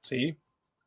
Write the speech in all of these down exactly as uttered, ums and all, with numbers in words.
Sì.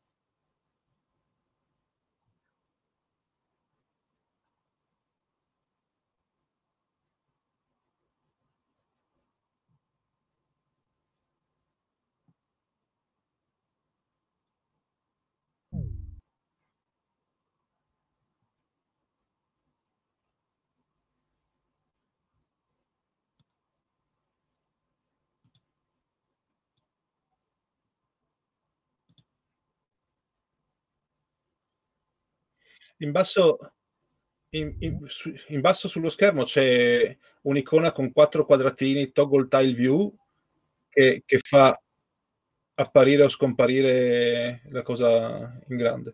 In basso in in su in basso sullo schermo c'è un'icona con quattro quadratini, toggle tile view, che che fa apparire o scomparire la cosa in grande.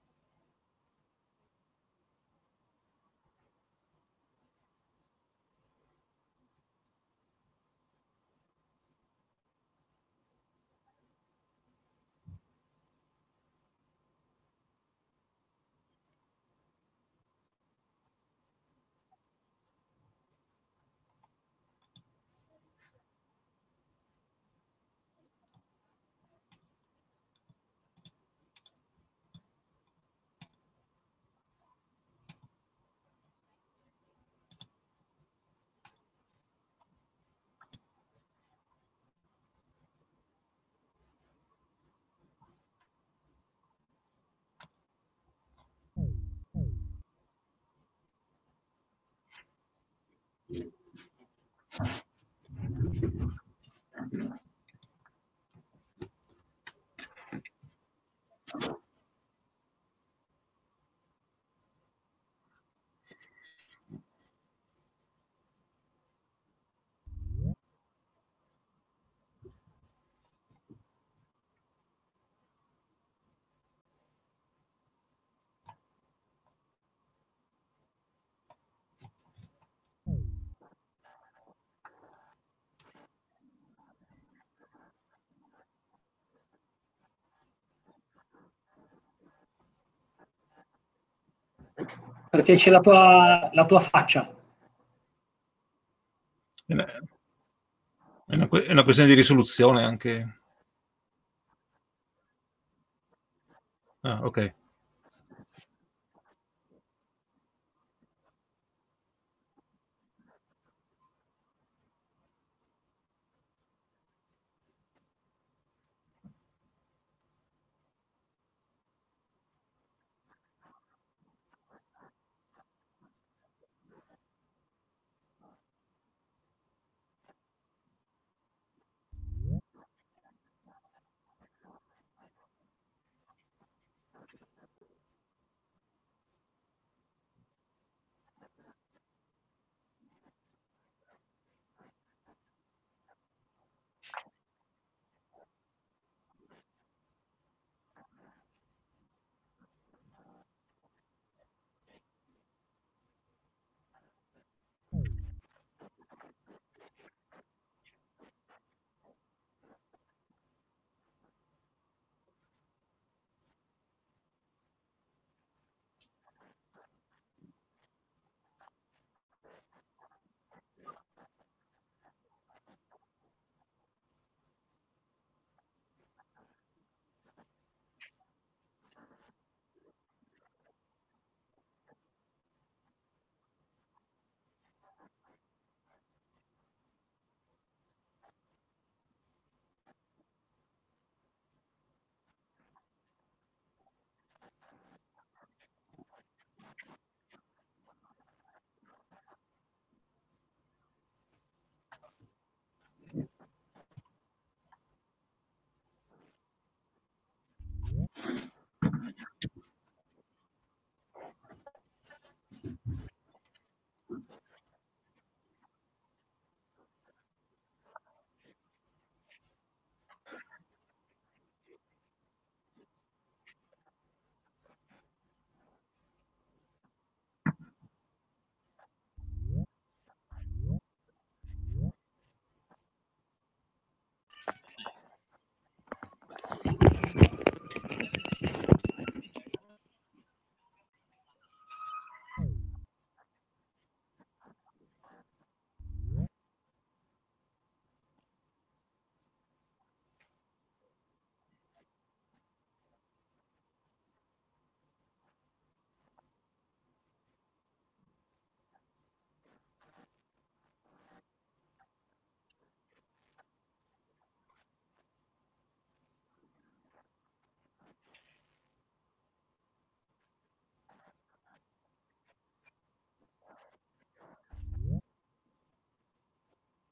Perché c'è la tua, la tua faccia. È una è una que è una questione di risoluzione anche. Ah, okay.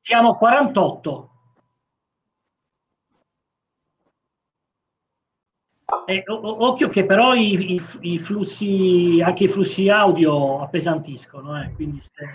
Siamo quarantotto. Eh, occhio che però i, i, i, flussi, anche i flussi audio appesantiscono, eh, quindi stai...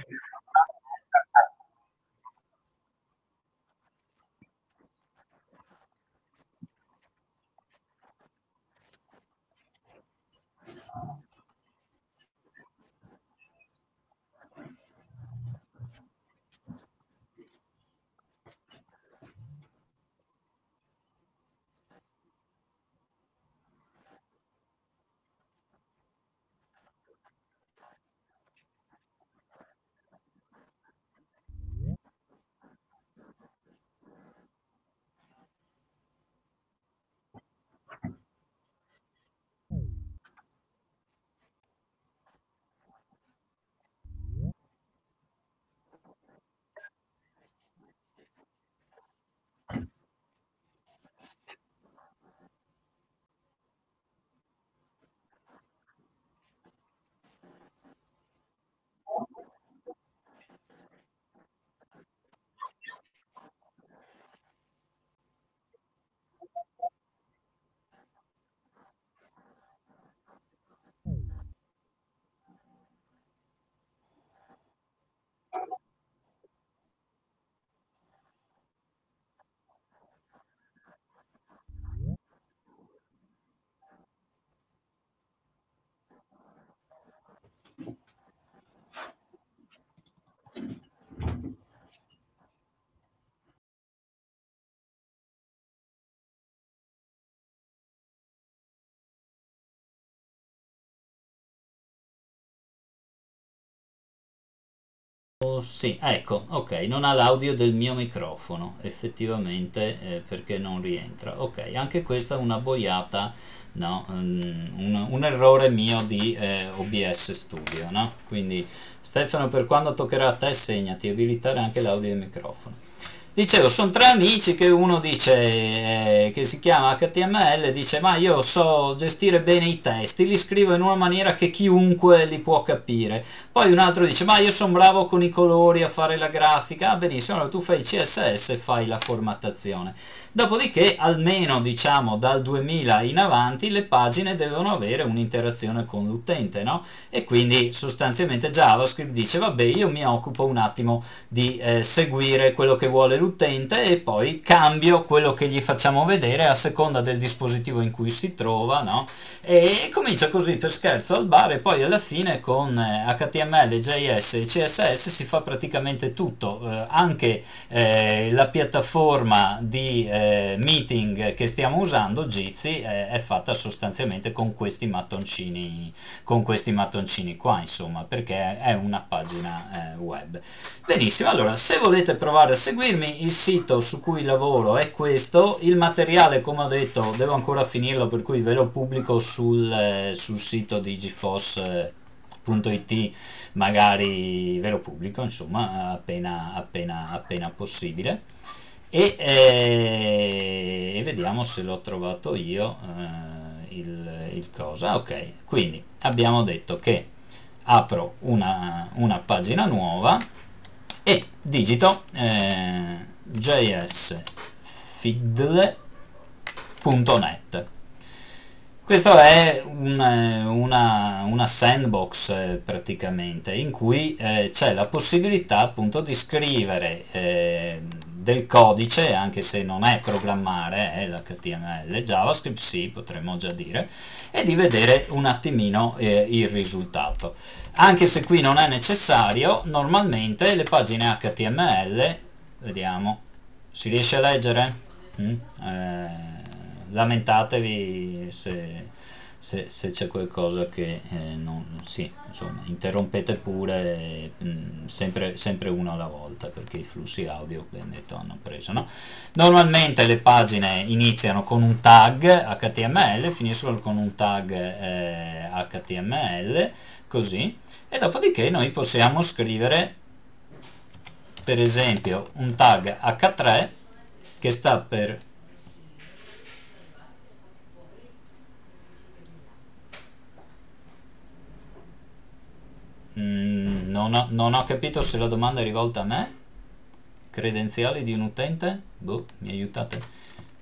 Oh, sì, ecco, ok, non ha l'audio del mio microfono, effettivamente, eh, perché non rientra. Ok, anche questa è una boiata, no, mm, un, un errore mio di eh, O B S Studio, no? Quindi Stefano, per quando toccherà a te, segnati, abilitare anche l'audio del microfono. Dicevo, sono tre amici che uno dice eh, che si chiama H T M L, dice ma io so gestire bene i testi, li scrivo in una maniera che chiunque li può capire. Poi un altro dice ma io sono bravo con i colori a fare la grafica, ah benissimo, allora tu fai C S S e fai la formattazione. Dopodiché, almeno diciamo dal duemila in avanti, le pagine devono avere un'interazione con l'utente, no? E quindi sostanzialmente JavaScript dice vabbè io mi occupo un attimo di eh, seguire quello che vuole l'utente e poi cambio quello che gli facciamo vedere a seconda del dispositivo in cui si trova, no? E comincia così per scherzo al bar e poi alla fine con eh, H T M L, J S e C S S si fa praticamente tutto, eh, anche eh, la piattaforma di eh, meeting che stiamo usando, Jitsi, eh, è fatta sostanzialmente con questi mattoncini, con questi mattoncini qua, insomma, perché è una pagina eh, web. Benissimo, allora se volete provare a seguirmi, il sito su cui lavoro è questo, il materiale come ho detto devo ancora finirlo per cui ve lo pubblico sul, eh, sul sito di gfos punto it, magari ve lo pubblico insomma appena, appena, appena possibile e, eh, e vediamo se l'ho trovato io eh, il, il cosa. Ok, quindi abbiamo detto che apro una, una pagina nuova e digito eh, jsfiddle.net. Questo è un, una, una sandbox eh, praticamente in cui eh, c'è la possibilità appunto di scrivere eh, del codice, anche se non è programmare, è l'H T M L, JavaScript sì, potremmo già dire, e di vedere un attimino eh, il risultato. Anche se qui non è necessario, normalmente le pagine H T M L, vediamo, si riesce a leggere? Mm? Eh, lamentatevi se, se, se c'è qualcosa che eh, non, sì, insomma, interrompete pure, mh, sempre, sempre uno alla volta perché i flussi audio, ben detto, hanno preso, no? Normalmente le pagine iniziano con un tag H T M L, finiscono con un tag eh, H T M L, così, e dopodiché noi possiamo scrivere per esempio un tag H tre che sta per Mm, non, ho, non ho capito se la domanda è rivolta a me. credenziali di un utente? Boh, mi aiutate?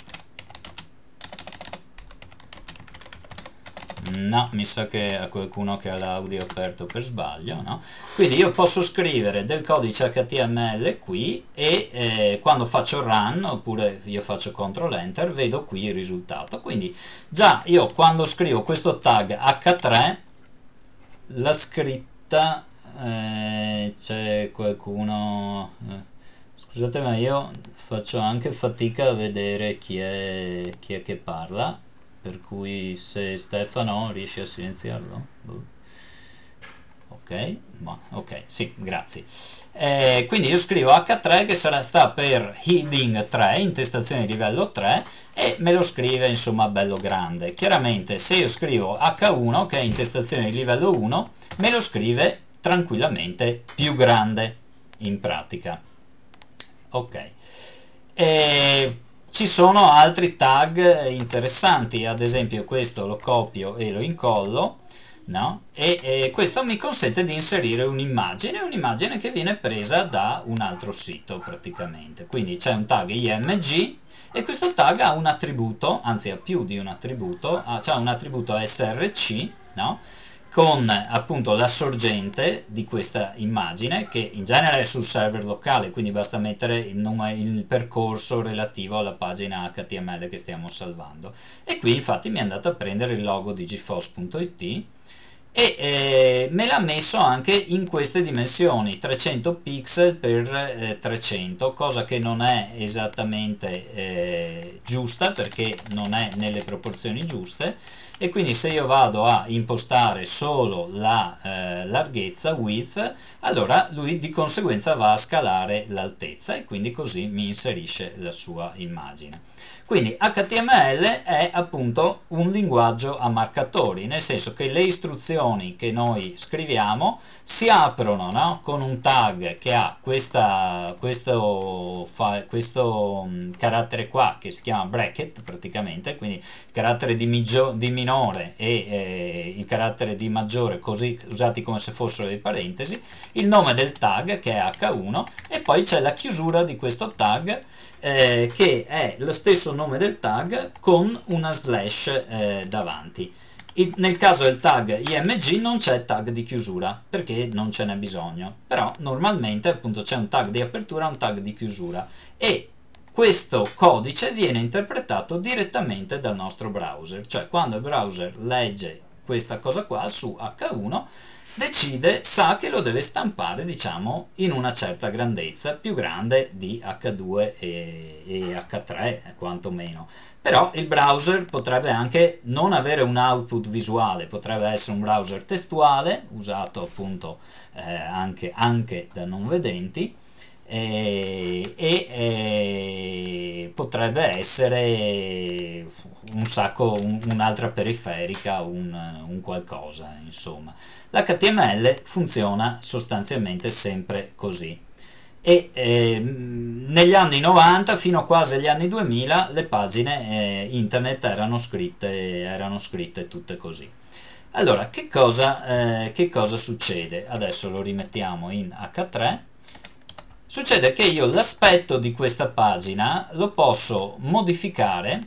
No, mi sa che a qualcuno che ha l'audio aperto per sbaglio, no? Quindi io posso scrivere del codice H T M L qui e eh, quando faccio run, oppure io faccio control enter, vedo qui il risultato. Quindi già io quando scrivo questo tag H tre, la scritta, eh, c'è qualcuno... Eh, scusate, ma io faccio anche fatica a vedere chi è, chi è che parla. Per cui se Stefano riesce a silenziarlo? Boh. Ok, ma, ok, sì, grazie. Eh, quindi io scrivo H tre che sarà, sta per heading tre, intestazione di livello tre, e me lo scrive insomma bello grande. Chiaramente se io scrivo H uno che è intestazione di livello uno, me lo scrive tranquillamente più grande in pratica. Ok. E ci sono altri tag interessanti, ad esempio questo lo copio e lo incollo, no? E, e questo mi consente di inserire un'immagine, un'immagine che viene presa da un altro sito praticamente. Quindi c'è un tag I M G e questo tag ha un attributo, anzi ha più di un attributo, ha, c'ha un attributo S R C, no? Con appunto la sorgente di questa immagine, che in genere è sul server locale, quindi basta mettere il, nome, il percorso relativo alla pagina H T M L che stiamo salvando. E qui infatti mi è andato a prendere il logo di gfos punto it e eh, me l'ha messo anche in queste dimensioni, trecento pixel per eh, trecento, cosa che non è esattamente eh, giusta, perché non è nelle proporzioni giuste. E quindi se io vado a impostare solo la eh, larghezza, width, allora lui di conseguenza va a scalare l'altezza e quindi così mi inserisce la sua immagine. Quindi H T M L è appunto un linguaggio a marcatori, nel senso che le istruzioni che noi scriviamo si aprono, no? Con un tag che ha questa, questo, fa, questo um, carattere qua che si chiama bracket praticamente, quindi il carattere di, migio, di minore e eh, il carattere di maggiore così usati come se fossero dei parentesi, il nome del tag che è H uno e poi c'è la chiusura di questo tag Eh, che è lo stesso nome del tag con una slash eh, davanti. I, nel caso del tag I M G non c'è tag di chiusura perché non ce n'è bisogno, però normalmente appunto c'è un tag di apertura e un tag di chiusura e questo codice viene interpretato direttamente dal nostro browser, cioè quando il browser legge questa cosa qua su H uno decide, sa che lo deve stampare diciamo in una certa grandezza, più grande di H due e, e H tre quantomeno. Però il browser potrebbe anche non avere un output visuale, potrebbe essere un browser testuale usato appunto eh, anche, anche da non vedenti e, e, e potrebbe essere un sacco un, un'altra periferica, un, un qualcosa insomma. L'H T M L funziona sostanzialmente sempre così e eh, negli anni novanta fino a quasi agli anni duemila le pagine eh, internet erano scritte, erano scritte tutte così. Allora che cosa, eh, che cosa succede? Adesso lo rimettiamo in H tre. Succede che io l'aspetto di questa pagina lo posso modificare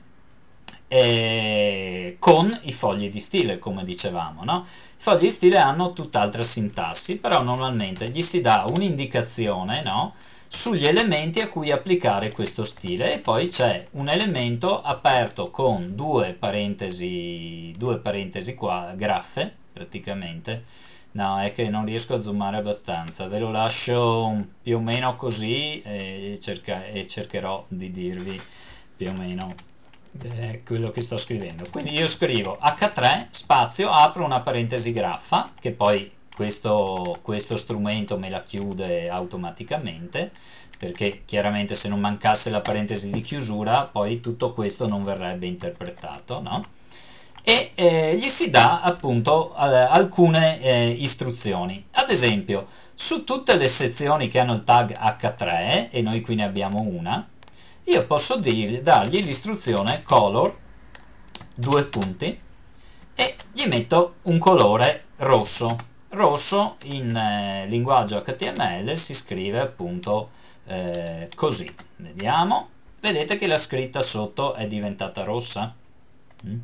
eh, con i fogli di stile, come dicevamo, no? I fogli di stile hanno tutt'altra sintassi, però normalmente gli si dà un'indicazione, no? Sugli elementi a cui applicare questo stile e poi c'è un elemento aperto con due parentesi, due parentesi qua, graffe praticamente. No, è che non riesco a zoomare abbastanza, ve lo lascio più o meno così e, cerca, e cercherò di dirvi più o meno eh, quello che sto scrivendo. Quindi io scrivo H tre spazio, apro una parentesi graffa, che poi questo, questo strumento me la chiude automaticamente, perché chiaramente se non mancasse la parentesi di chiusura, poi tutto questo non verrebbe interpretato, no? E eh, gli si dà appunto eh, alcune eh, istruzioni. Ad esempio, su tutte le sezioni che hanno il tag H tre, e noi qui ne abbiamo una, io posso dir, dargli l'istruzione color, due punti, e gli metto un colore rosso. Rosso in eh, linguaggio H T M L si scrive appunto eh, così, vediamo, vedete che la scritta sotto è diventata rossa. mm.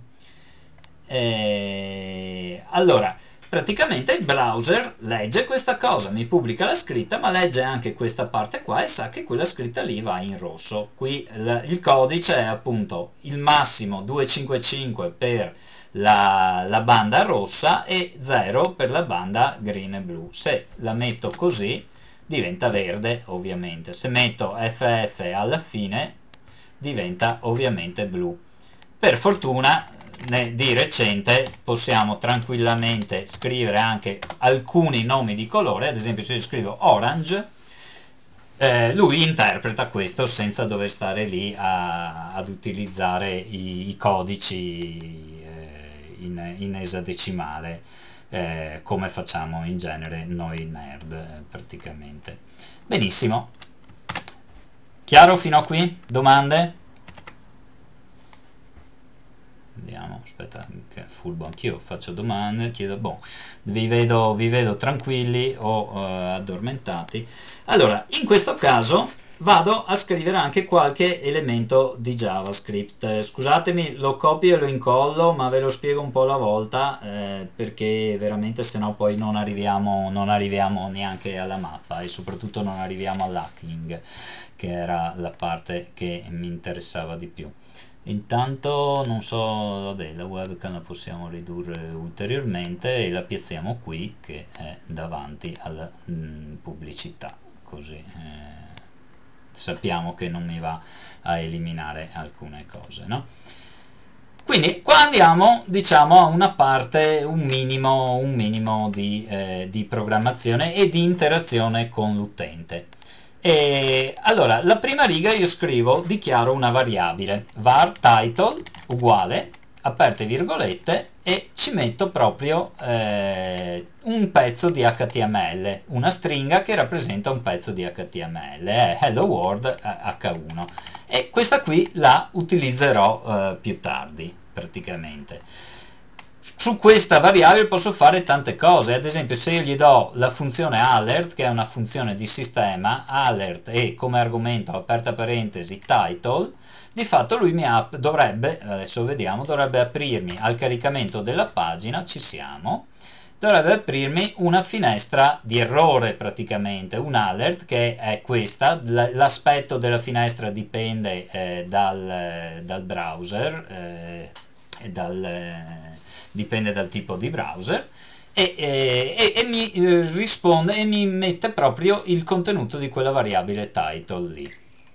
E allora praticamente il browser legge questa cosa, mi pubblica la scritta, ma legge anche questa parte qua e sa che quella scritta lì va in rosso. Qui l- il codice è appunto il massimo duecentocinquantacinque per la, la banda rossa e zero per la banda green e blu. Se la metto così diventa verde, ovviamente. Se metto F F alla fine diventa ovviamente blu. Per fortuna di recente possiamo tranquillamente scrivere anche alcuni nomi di colore, ad esempio se io scrivo orange, eh, lui interpreta questo senza dover stare lì a, ad utilizzare i, i codici eh, in, in esadecimale, eh, come facciamo in genere noi nerd eh, praticamente. Benissimo, chiaro fino a qui? Domande? Vediamo, aspetta, che furbo anch'io, faccio domande, chiedo, boh, vi vedo, vi vedo tranquilli o uh, addormentati. Allora, in questo caso vado a scrivere anche qualche elemento di JavaScript. Eh, scusatemi, lo copio e lo incollo, ma ve lo spiego un po' alla volta, eh, perché veramente sennò poi non arriviamo, non arriviamo neanche alla mappa e soprattutto non arriviamo all'hacking, che era la parte che mi interessava di più. Intanto non so, vabbè, la webcam la possiamo ridurre ulteriormente e la piazziamo qui che è davanti alla mh, pubblicità, così eh, sappiamo che non mi va a eliminare alcune cose, no? Quindi qua andiamo, diciamo, a una parte, un minimo, un minimo di, eh, di programmazione e di interazione con l'utente. E allora, la prima riga io scrivo, dichiaro una variabile, var title uguale, aperte virgolette, e ci metto proprio eh, un pezzo di H T M L, una stringa che rappresenta un pezzo di H T M L, è hello world H uno, e questa qui la utilizzerò eh, più tardi, praticamente. Su questa variabile posso fare tante cose, ad esempio se io gli do la funzione alert, che è una funzione di sistema, alert e come argomento aperta parentesi title, di fatto lui mi ap- dovrebbe, adesso vediamo, dovrebbe aprirmi al caricamento della pagina, ci siamo, dovrebbe aprirmi una finestra di errore praticamente, un alert che è questa, l'aspetto della finestra dipende eh, dal, dal browser eh, e dal... Eh, dipende dal tipo di browser e, e, e mi eh, risponde e mi mette proprio il contenuto di quella variabile title lì.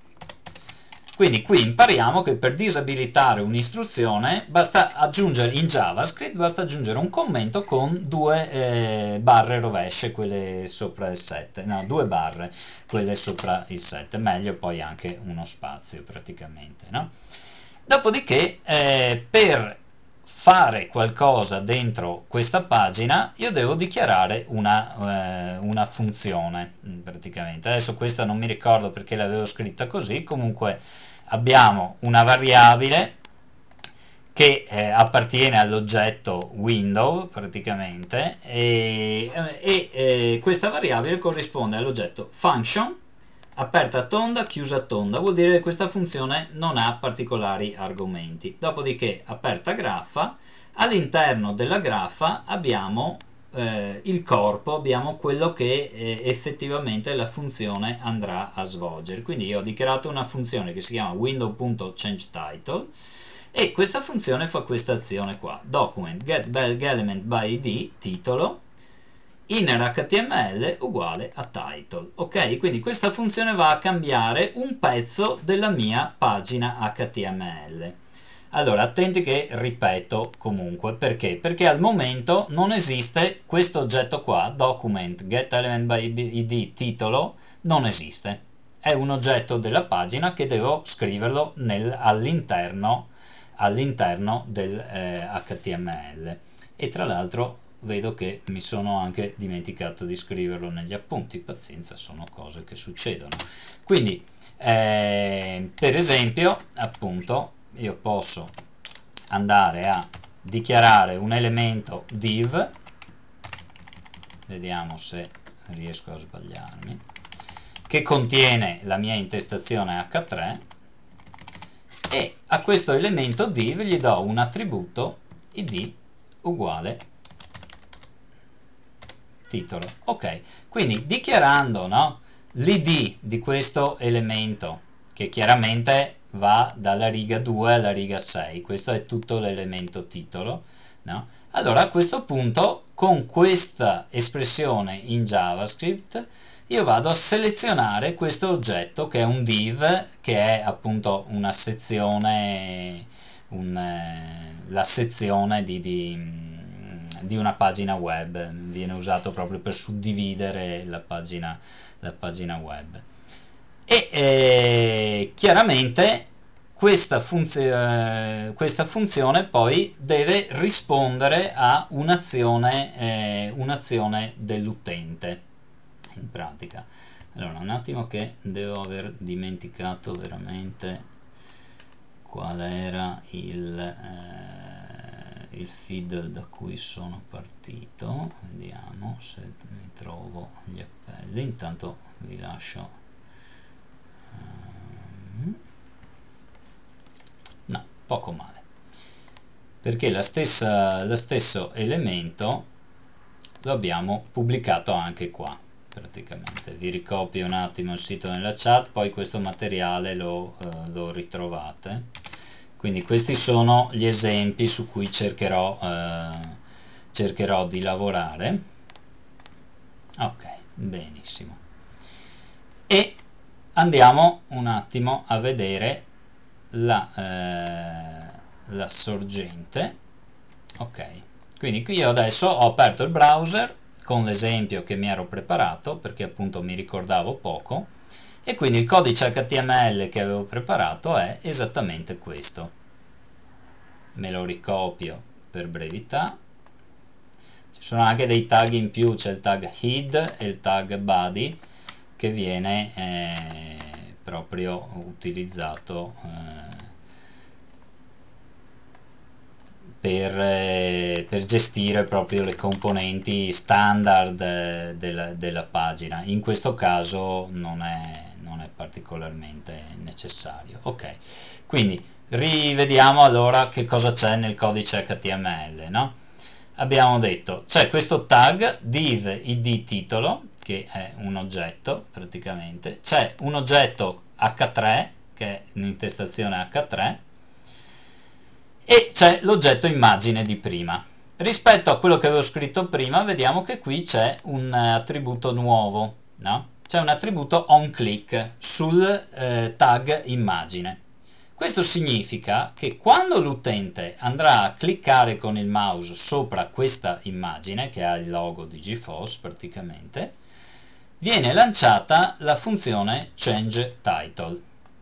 Quindi qui impariamo che per disabilitare un'istruzione basta aggiungere in JavaScript basta aggiungere un commento con due eh, barre rovesce, quelle sopra il sette, no, due barre, quelle sopra il sette, meglio poi anche uno spazio praticamente, no? Dopodiché eh, per fare qualcosa dentro questa pagina io devo dichiarare una, eh, una funzione praticamente. Adesso questa non mi ricordo perché l'avevo scritta così, comunque abbiamo una variabile che eh, appartiene all'oggetto window praticamente e, e eh, questa variabile corrisponde all'oggetto function aperta tonda, chiusa tonda, vuol dire che questa funzione non ha particolari argomenti. Dopodiché, aperta graffa, all'interno della graffa abbiamo eh, il corpo, abbiamo quello che eh, effettivamente la funzione andrà a svolgere. Quindi io ho dichiarato una funzione che si chiama window.changetitle e questa funzione fa questa azione qua, document get element by id, titolo, inner H T M L uguale a title. Ok, quindi questa funzione va a cambiare un pezzo della mia pagina H T M L. Allora, attenti che ripeto comunque, perché? Perché al momento non esiste questo oggetto qua, document get element by id titolo, non esiste. È un oggetto della pagina che devo scriverlo nel, all'interno, all'interno del eh, H T M L. E tra l'altro vedo che mi sono anche dimenticato di scriverlo negli appunti, pazienza, sono cose che succedono. Quindi eh, per esempio appunto io posso andare a dichiarare un elemento div, vediamo se riesco a sbagliarmi, che contiene la mia intestazione acca tre, e a questo elemento div gli do un attributo id uguale titolo. Ok, quindi dichiarando, no, l'id di questo elemento, che chiaramente va dalla riga due alla riga sei, questo è tutto l'elemento titolo, no? Allora a questo punto, con questa espressione in JavaScript, io vado a selezionare questo oggetto che è un div, che è appunto una sezione, un, eh, la sezione di, di di una pagina web, viene usato proprio per suddividere la pagina, la pagina web. E eh, chiaramente questa, funzio- eh, questa funzione poi deve rispondere a un'azione eh, un'azione dell'utente, in pratica. Allora, un attimo che devo aver dimenticato veramente qual era il... Eh, il feed da cui sono partito. Vediamo se mi trovo gli appelli, intanto vi lascio. No, poco male, perché la stessa, lo stesso elemento lo abbiamo pubblicato anche qua. Praticamente vi ricopio un attimo il sito nella chat, poi questo materiale lo, eh, lo ritrovate. Quindi questi sono gli esempi su cui cercherò, eh, cercherò di lavorare. Ok, benissimo. E andiamo un attimo a vedere la, eh, la sorgente. Ok, quindi qui io adesso ho aperto il browser con l'esempio che mi ero preparato, perché appunto mi ricordavo poco. E quindi il codice acca ti emme elle che avevo preparato è esattamente questo. Me lo ricopio per brevità. Ci sono anche dei tag in più, c'è il tag head e il tag body che viene eh, proprio utilizzato eh, per, eh, per gestire proprio le componenti standard eh, della, della pagina. In questo caso non è, non è particolarmente necessario. Ok, quindi rivediamo allora che cosa c'è nel codice acca ti emme elle, no? Abbiamo detto c'è questo tag div id titolo, che è un oggetto praticamente, c'è un oggetto acca tre che è un'intestazione acca tre, e c'è l'oggetto immagine di prima. Rispetto a quello che avevo scritto prima, vediamo che qui c'è un attributo nuovo, no? C'è un attributo onClick sul eh, tag immagine. Questo significa che quando l'utente andrà a cliccare con il mouse sopra questa immagine, che ha il logo di GeForce praticamente, viene lanciata la funzione changeTitle.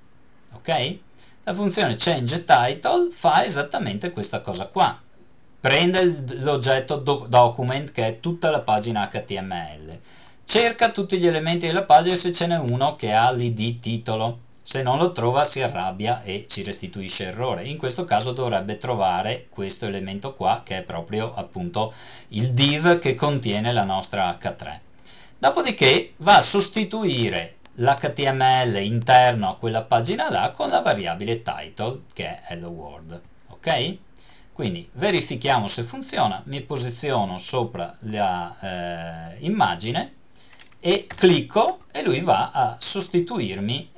Ok? La funzione changeTitle fa esattamente questa cosa qua. Prende l'oggetto do document, che è tutta la pagina acca ti emme elle, cerca tutti gli elementi della pagina se ce n'è uno che ha l'id titolo. Se non lo trova si arrabbia e ci restituisce errore. In questo caso dovrebbe trovare questo elemento qua, che è proprio appunto il div che contiene la nostra acca tre. Dopodiché va a sostituire l'acca ti emme elle interno a quella pagina là con la variabile title, che è hello world. Ok? Quindi verifichiamo se funziona. Mi posiziono sopra la eh, immagine e clicco e lui va a sostituirmi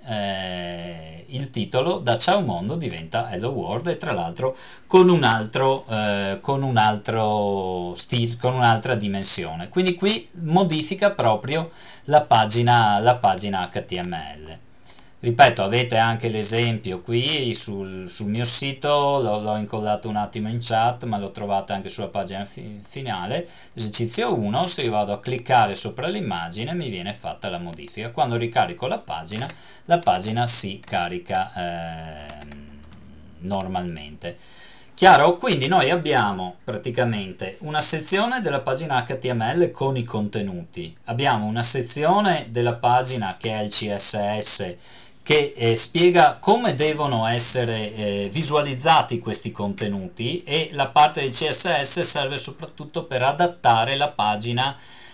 eh, il titolo da Ciao Mondo, diventa Hello World, e tra l'altro con un altro eh, con un altro stile, con un'altra dimensione. Quindi qui modifica proprio la pagina, la pagina acca ti emme elle. Ripeto, avete anche l'esempio qui sul, sul mio sito, l'ho incollato un attimo in chat, ma lo trovate anche sulla pagina fi finale. Esercizio uno, se io vado a cliccare sopra l'immagine mi viene fatta la modifica. Quando ricarico la pagina, la pagina si carica eh, normalmente. Chiaro? Quindi noi abbiamo praticamente una sezione della pagina acca ti emme elle con i contenuti, abbiamo una sezione della pagina che è il ci esse esse, che eh, spiega come devono essere eh, visualizzati questi contenuti, e la parte del ci esse esse serve soprattutto per adattare la pagina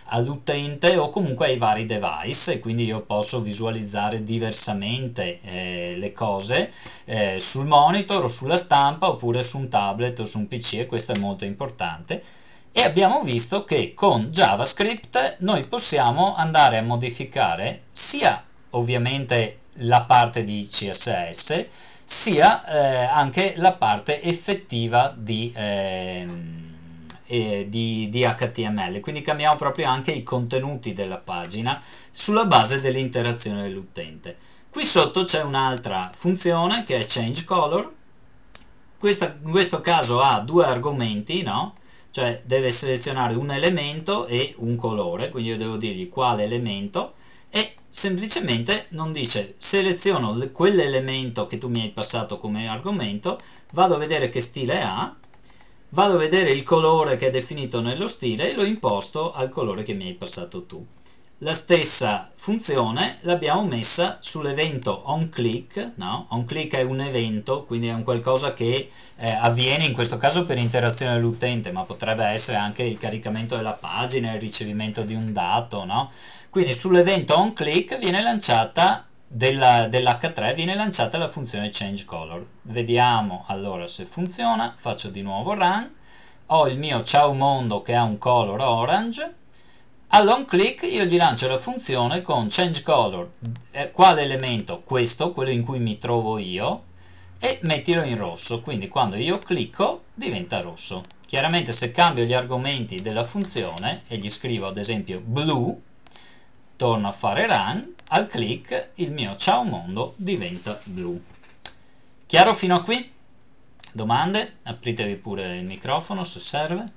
all'utente o comunque ai vari device, e quindi io posso visualizzare diversamente eh, le cose eh, sul monitor o sulla stampa, oppure su un tablet o su un P C, e questo è molto importante. E abbiamo visto che con JavaScript noi possiamo andare a modificare sia ovviamente la parte di C S S, sia eh, anche la parte effettiva di, eh, eh, di, di H T M L. Quindi cambiamo proprio anche i contenuti della pagina sulla base dell'interazione dell'utente. Qui sotto c'è un'altra funzione che è Change Color. Questa, in questo caso ha due argomenti, no? Cioè deve selezionare un elemento e un colore, quindi io devo dirgli quale elemento, e semplicemente non dice seleziono quell'elemento che tu mi hai passato come argomento, vado a vedere che stile ha, vado a vedere il colore che è definito nello stile e lo imposto al colore che mi hai passato tu. La stessa funzione l'abbiamo messa sull'evento onClick, no? OnClick è un evento, quindi è un qualcosa che eh, avviene in questo caso per interazione dell'utente, ma potrebbe essere anche il caricamento della pagina, il ricevimento di un dato, no? Quindi sull'evento onClick viene lanciata della, dell'H tre viene lanciata la funzione changeColor. Vediamo allora se funziona. Faccio di nuovo run, ho il mio ciao mondo che ha un color orange. All'onClick io gli lancio la funzione con changeColor, eh, quale elemento? Questo, quello in cui mi trovo io, e mettilo in rosso, quindi quando io clicco diventa rosso. Chiaramente se cambio gli argomenti della funzione e gli scrivo ad esempio blu, torno a fare run, al click il mio ciao mondo diventa blu. Chiaro fino a qui? Domande? Apritevi pure il microfono se serve.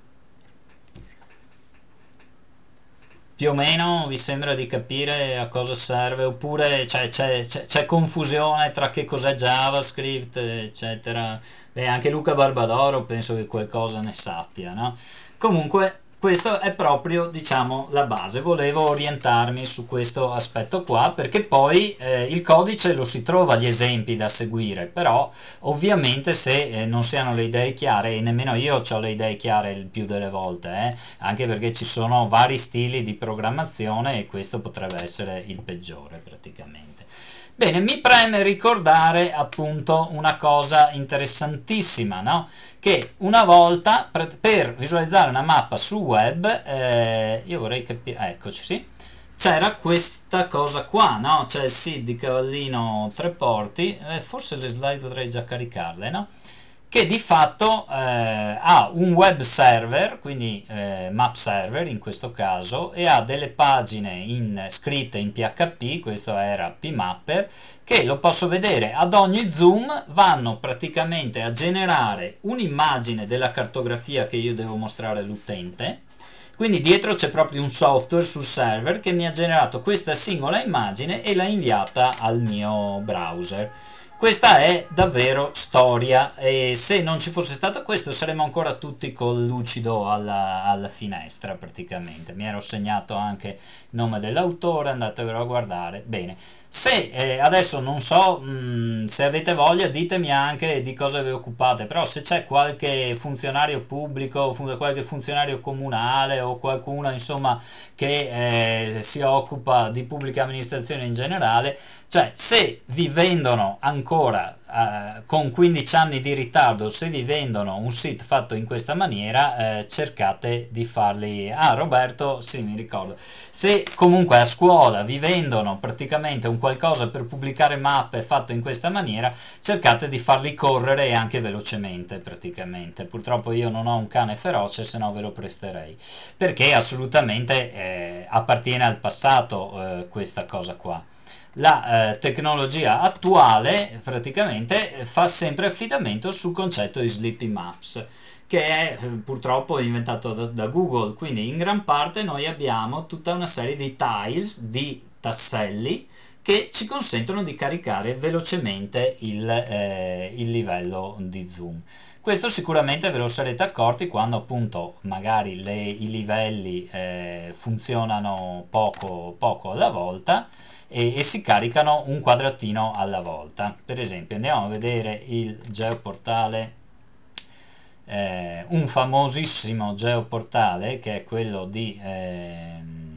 Più o meno vi sembra di capire a cosa serve, oppure c'è confusione tra che cos'è JavaScript, eccetera. Beh, anche Luca Barbadoro penso che qualcosa ne sappia, no? Comunque questo è proprio, diciamo, la base. Volevo orientarmi su questo aspetto qua, perché poi eh, il codice lo si trova gli esempi da seguire, però ovviamente se eh, non si hanno le idee chiare, e nemmeno io ho le idee chiare il più delle volte, eh, anche perché ci sono vari stili di programmazione e questo potrebbe essere il peggiore praticamente. Bene, mi preme ricordare appunto una cosa interessantissima, no? Che una volta per, per visualizzare una mappa sul web, eh, io vorrei capire, ah, eccoci, sì, c'era questa cosa qua, no? C'è il S I D di Cavallino Treporti, eh, forse le slide dovrei già caricarle, no? Che di fatto eh, ha un web server, quindi eh, map server in questo caso, e ha delle pagine in, scritte in P H P, questo era PMapper, che lo posso vedere ad ogni zoom, vanno praticamente a generare un'immagine della cartografia che io devo mostrare all'utente. Quindi dietro c'è proprio un software sul server che mi ha generato questa singola immagine e l'ha inviata al mio browser. Questa è davvero storia, e se non ci fosse stato questo saremmo ancora tutti col lucido alla, alla finestra praticamente. Mi ero segnato anche il nome dell'autore, andatevelo a guardare. Bene, se eh, adesso non so mh, se avete voglia, ditemi anche di cosa vi occupate, però se c'è qualche funzionario pubblico, fun- qualche funzionario comunale o qualcuno insomma che eh, si occupa di pubblica amministrazione in generale, cioè se vi vendono ancora eh, con quindici anni di ritardo, se vi vendono un sito fatto in questa maniera, eh, cercate di farli. Ah, Roberto, sì, mi ricordo. Se comunque a scuola vi vendono praticamente un qualcosa per pubblicare mappe fatto in questa maniera, cercate di farli correre e anche velocemente praticamente. Purtroppo io non ho un cane feroce, se no ve lo presterei, perché assolutamente eh, appartiene al passato eh, questa cosa qua. La eh, tecnologia attuale praticamente fa sempre affidamento sul concetto di Sleepy Maps, che è eh, purtroppo inventato da, da Google, quindi in gran parte noi abbiamo tutta una serie di tiles, di tasselli, che ci consentono di caricare velocemente il, eh, il livello di zoom. Questo sicuramente ve lo sarete accorti quando appunto magari le, i livelli eh, funzionano poco, poco alla volta e, e si caricano un quadratino alla volta. Per esempio andiamo a vedere il geoportale, eh, un famosissimo geoportale che è quello di, eh,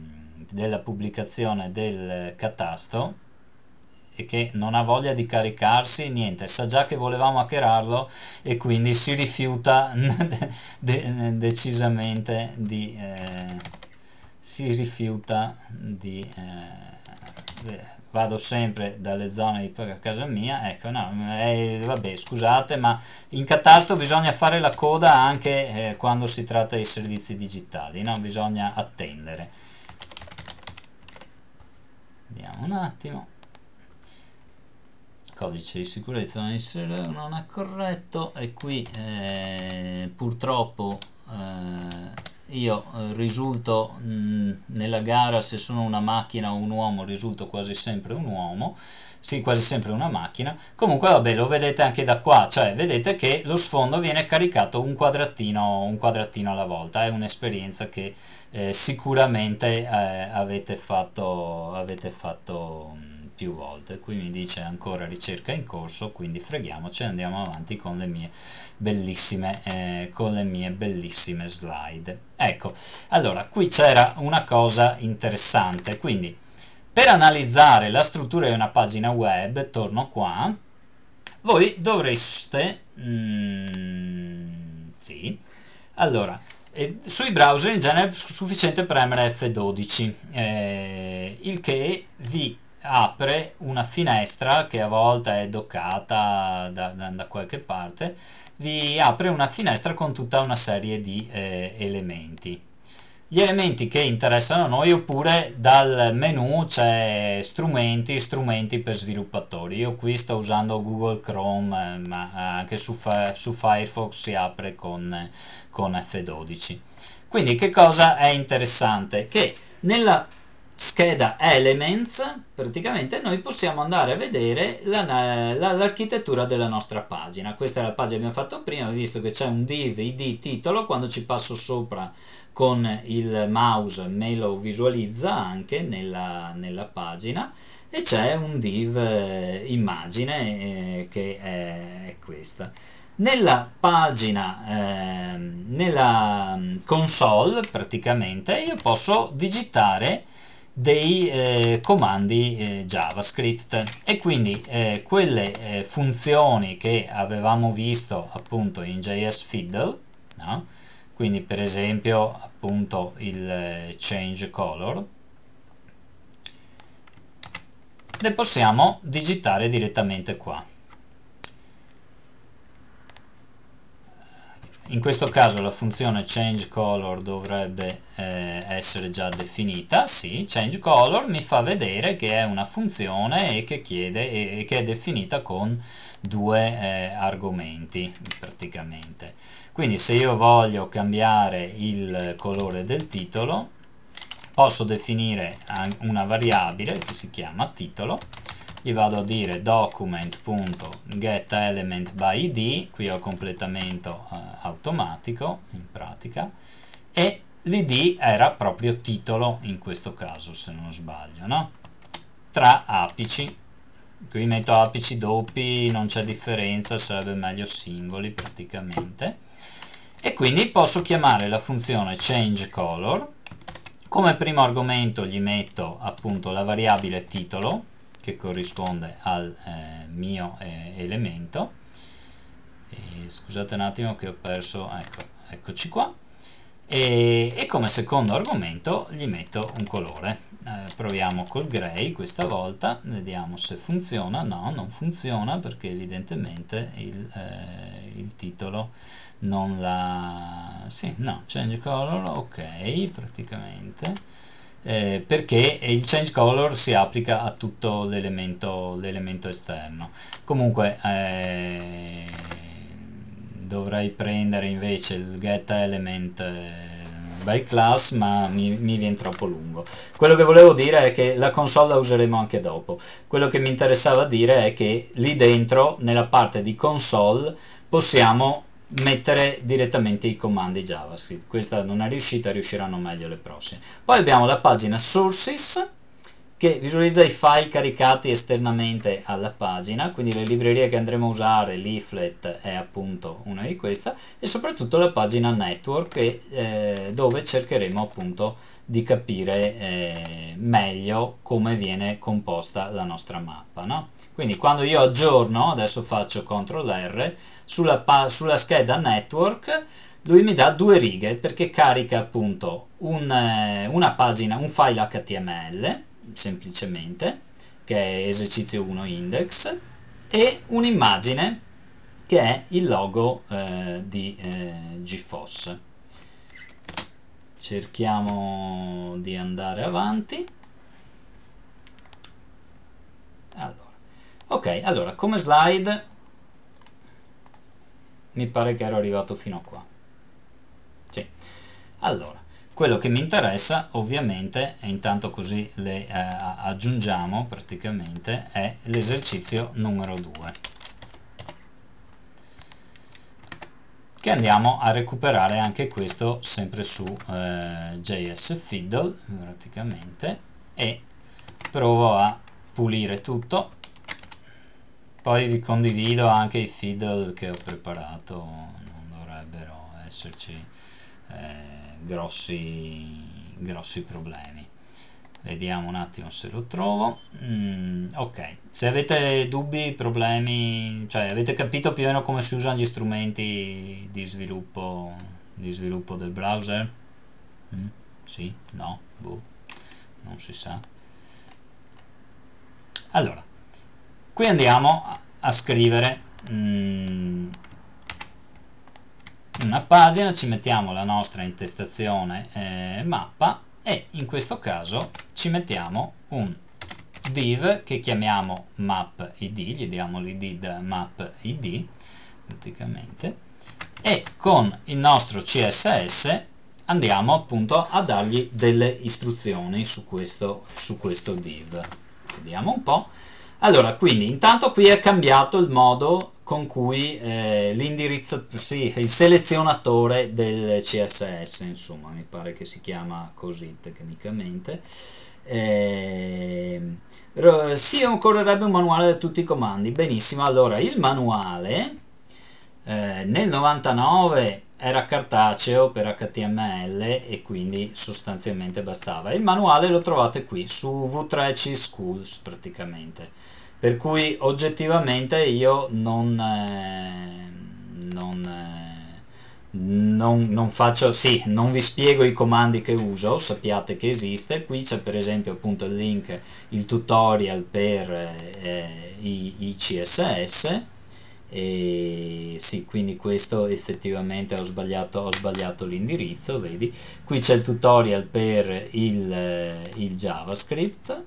della pubblicazione del catasto e che non ha voglia di caricarsi, niente, sa già che volevamo hackerarlo e quindi si rifiuta de de decisamente di eh, si rifiuta di eh, vado sempre dalle zone di a casa mia, ecco, no, eh, vabbè, scusate, ma in catasto bisogna fare la coda anche eh, quando si tratta di servizi digitali, no? Bisogna attendere. Vediamo un attimo. Codice di sicurezza non è corretto e qui eh, purtroppo eh, io risulto mh, nella gara, se sono una macchina o un uomo risulto quasi sempre un uomo, sì, quasi sempre una macchina. Comunque vabbè, lo vedete anche da qua, cioè vedete che lo sfondo viene caricato un quadratino, un quadratino alla volta. È un'esperienza che eh, sicuramente eh, avete fatto, avete fatto più volte. Qui mi dice ancora ricerca in corso, quindi freghiamoci e andiamo avanti con le mie bellissime eh, con le mie bellissime slide. Ecco, allora qui c'era una cosa interessante, quindi per analizzare la struttura di una pagina web, torno qua, voi dovreste mm, sì, allora eh, sui browser in genere è sufficiente premere F dodici, eh, il che vi apre una finestra che a volte è doccata da, da, da qualche parte, vi apre una finestra con tutta una serie di eh, elementi. Gli elementi che interessano a noi, oppure dal menu c'è strumenti, strumenti per sviluppatori. Io qui sto usando Google Chrome, eh, ma anche su, su Firefox si apre con, con F dodici. Quindi che cosa è interessante? Che nella scheda Elements praticamente noi possiamo andare a vedere l'architettura della nostra pagina. Questa è la pagina che abbiamo fatto prima, visto che c'è un div id titolo, quando ci passo sopra con il mouse me lo visualizza anche nella, nella pagina, e c'è un div eh, immagine eh, che è questa. Nella pagina, eh, nella console praticamente io posso digitare dei eh, comandi eh, JavaScript, e quindi eh, quelle eh, funzioni che avevamo visto appunto in J S Fiddle, no? Quindi per esempio appunto il eh, change color, le possiamo digitare direttamente qua. In questo caso la funzione change color dovrebbe eh, essere già definita. Sì, change color mi fa vedere che è una funzione e che chiede e, e che è definita con due eh, argomenti praticamente. Quindi se io voglio cambiare il colore del titolo, posso definire una variabile che si chiama titolo. Gli vado a dire document.getElementById, qui ho completamento eh, automatico in pratica, e l'id era proprio titolo in questo caso, se non sbaglio, no? Tra apici, qui metto apici doppi, non c'è differenza, sarebbe meglio singoli praticamente, e quindi posso chiamare la funzione changeColor. Come primo argomento gli metto appunto la variabile titolo, che corrisponde al eh, mio eh, elemento, e scusate un attimo che ho perso, ecco, eccoci qua, e, e come secondo argomento gli metto un colore. Eh, proviamo col gray questa volta, vediamo se funziona. No, non funziona perché evidentemente il, eh, il titolo non la... sì, no, change color, ok, praticamente. Eh, perché il change color si applica a tutto l'elemento esterno. Comunque eh, dovrei prendere invece il get element eh, by class, ma mi, mi viene troppo lungo. Quello che volevo dire è che la console la useremo anche dopo. Quello che mi interessava dire è che lì dentro, nella parte di console, possiamo mettere direttamente i comandi JavaScript. Questa non è riuscita, riusciranno meglio le prossime. Poi abbiamo la pagina sources, che visualizza i file caricati esternamente alla pagina, quindi le librerie che andremo a usare, leaflet è appunto una di queste, e soprattutto la pagina network eh, dove cercheremo appunto di capire eh, meglio come viene composta la nostra mappa, no? Quindi quando io aggiorno, adesso faccio control R, sulla, sulla scheda network lui mi dà due righe perché carica appunto un, eh, una pagina, un file H T M L semplicemente, che è esercizio uno index, e un'immagine che è il logo eh, di eh, GeForce. Cerchiamo di andare avanti. Allora, ok, allora come slide mi pare che ero arrivato fino a qua. Sì. Allora, quello che mi interessa ovviamente, e intanto così le eh, aggiungiamo praticamente, è l'esercizio numero due, che andiamo a recuperare anche questo sempre su eh, J S Fiddle praticamente, e provo a pulire tutto. Poi vi condivido anche i fiddle che ho preparato, non dovrebbero esserci eh, grossi, grossi problemi. Vediamo un attimo se lo trovo. Mm, ok, se avete dubbi, problemi, cioè avete capito più o meno come si usano gli strumenti di sviluppo, di sviluppo del browser? Mm, sì? No? Boh, non si sa. Allora, qui andiamo a, a scrivere mm, una pagina, ci mettiamo la nostra intestazione eh, mappa, e in questo caso ci mettiamo un div che chiamiamo map id, gli diamo l'id da map id praticamente, e con il nostro C S S andiamo appunto a dargli delle istruzioni su questo, su questo div. Vediamo un po'. Allora, quindi intanto qui è cambiato il modo con cui eh, l'indirizzo, sì, il selezionatore del C S S, insomma, mi pare che si chiama così tecnicamente. Eh, sì, occorrerebbe un manuale di tutti i comandi. Benissimo, allora il manuale eh, nel novantanove era cartaceo per H T M L e quindi sostanzialmente bastava. Il manuale lo trovate qui su W tre C Schools praticamente, per cui oggettivamente io non, eh, non, eh, non, non faccio, sì, non vi spiego i comandi che uso, sappiate che esiste. Qui c'è per esempio appunto il link, il tutorial per eh, i, i C S S. E sì, quindi questo effettivamente ho sbagliato, ho sbagliato l'indirizzo, vedi? Qui c'è il tutorial per il, eh, il JavaScript,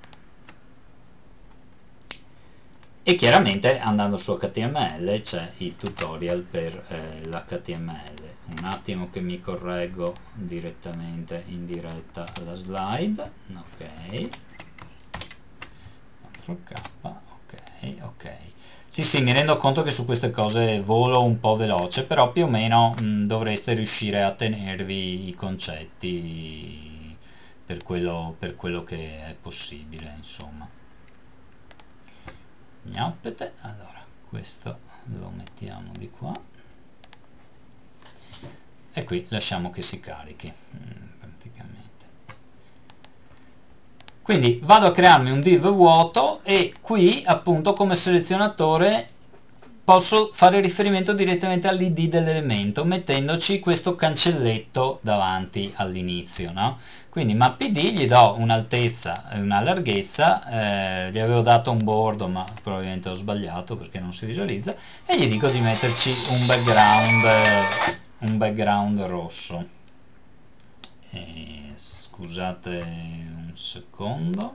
e chiaramente andando su H T M L c'è il tutorial per eh, l'H T M L. Un attimo che mi correggo direttamente in diretta alla slide. Ok, quattro K, ok, ok. Sì, sì, mi rendo conto che su queste cose volo un po' veloce, però più o meno mh, dovreste riuscire a tenervi i concetti per quello, per quello che è possibile, insomma. Gnappete. Allora, questo lo mettiamo di qua e qui lasciamo che si carichi praticamente. Quindi vado a crearmi un div vuoto e qui appunto come selezionatore posso fare riferimento direttamente all'id dell'elemento mettendoci questo cancelletto davanti all'inizio, no? Quindi mapid gli do un'altezza e una larghezza, eh, gli avevo dato un bordo ma probabilmente ho sbagliato perché non si visualizza, e gli dico di metterci un background, un background rosso. E scusate un secondo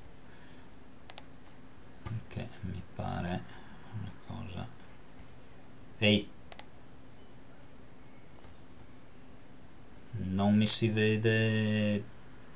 perché mi pare una cosa. Ehi, non mi si vede.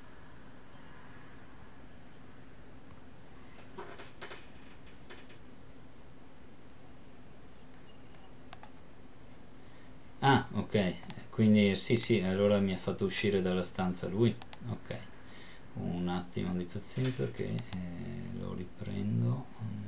Ah, ok, quindi sì, sì, allora mi ha fatto uscire dalla stanza lui. Ok, un attimo di pazienza che eh, lo riprendo.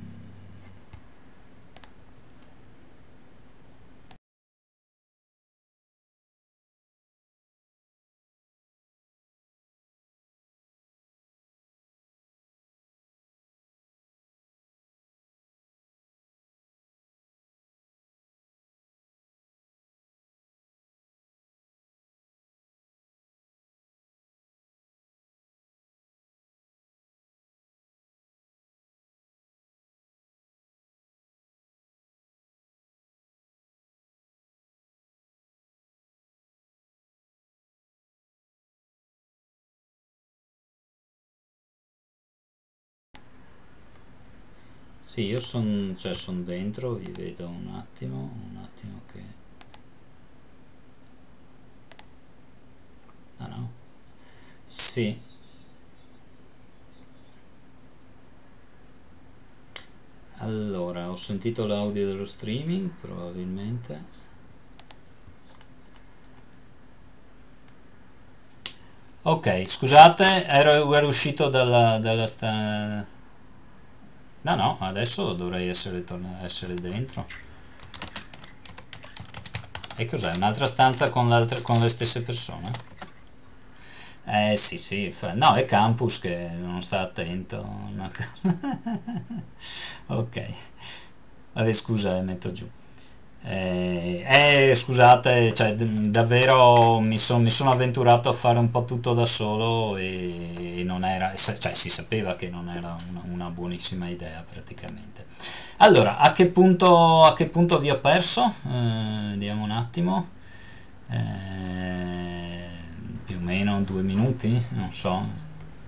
Sì, io sono cioè son dentro, vi vedo un attimo, un attimo che... Ah no? Sì. Allora, ho sentito l'audio dello streaming, probabilmente. Ok, scusate, ero, ero uscito dalla, dalla sta... No, no, adesso dovrei essere, torna- essere dentro. E cos'è? Un'altra stanza con, l'altra- con le stesse persone? Eh sì, sì, fa- no, è Campus che non sta attento. Una co- Ok, vabbè, scusa, eh, metto giù. Eh, eh, scusate, cioè, d- davvero mi, son- mi sono avventurato a fare un po' tutto da solo e, e non era, cioè si sapeva che non era una, una buonissima idea praticamente. Allora, a che punto, a che punto vi ho perso? Eh, vediamo un attimo. Eh, più o meno due minuti, non so.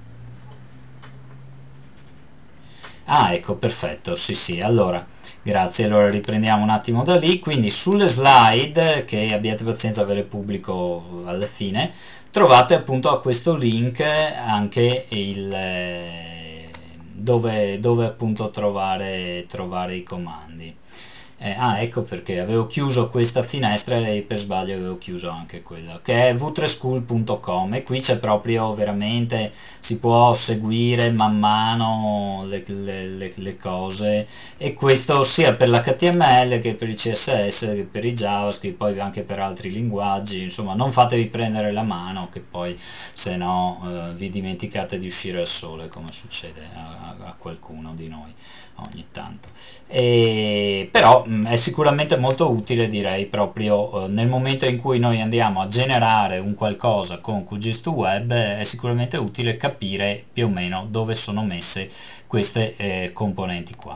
Ah, ecco, perfetto, sì, sì, allora, grazie, allora riprendiamo un attimo da lì, quindi sulle slide, che abbiate pazienza ve le pubblico alla fine, trovate appunto a questo link anche il, eh, dove, dove appunto trovare, trovare i comandi. Eh, ah, ecco perché avevo chiuso questa finestra e per sbaglio avevo chiuso anche quella, che è v tre school punto com e qui c'è proprio veramente, si può seguire man mano le, le- le- le cose e questo sia per l'H T M L che per il C S S che per i JavaScript, poi anche per altri linguaggi, insomma non fatevi prendere la mano che poi se no eh, vi dimenticate di uscire al sole come succede a, a qualcuno di noi ogni tanto. E, però mh, è sicuramente molto utile, direi, proprio eh, nel momento in cui noi andiamo a generare un qualcosa con Q G I S to Web, eh, è sicuramente utile capire più o meno dove sono messe queste eh, componenti qua.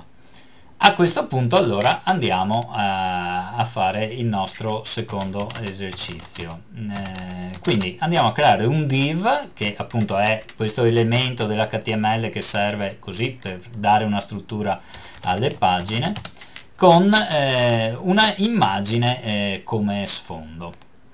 A questo punto allora andiamo a, a fare il nostro secondo esercizio. Eh, quindi andiamo a creare un div che appunto è questo elemento dell'H T M L che serve così per dare una struttura alle pagine con eh, una immagine eh, come sfondo.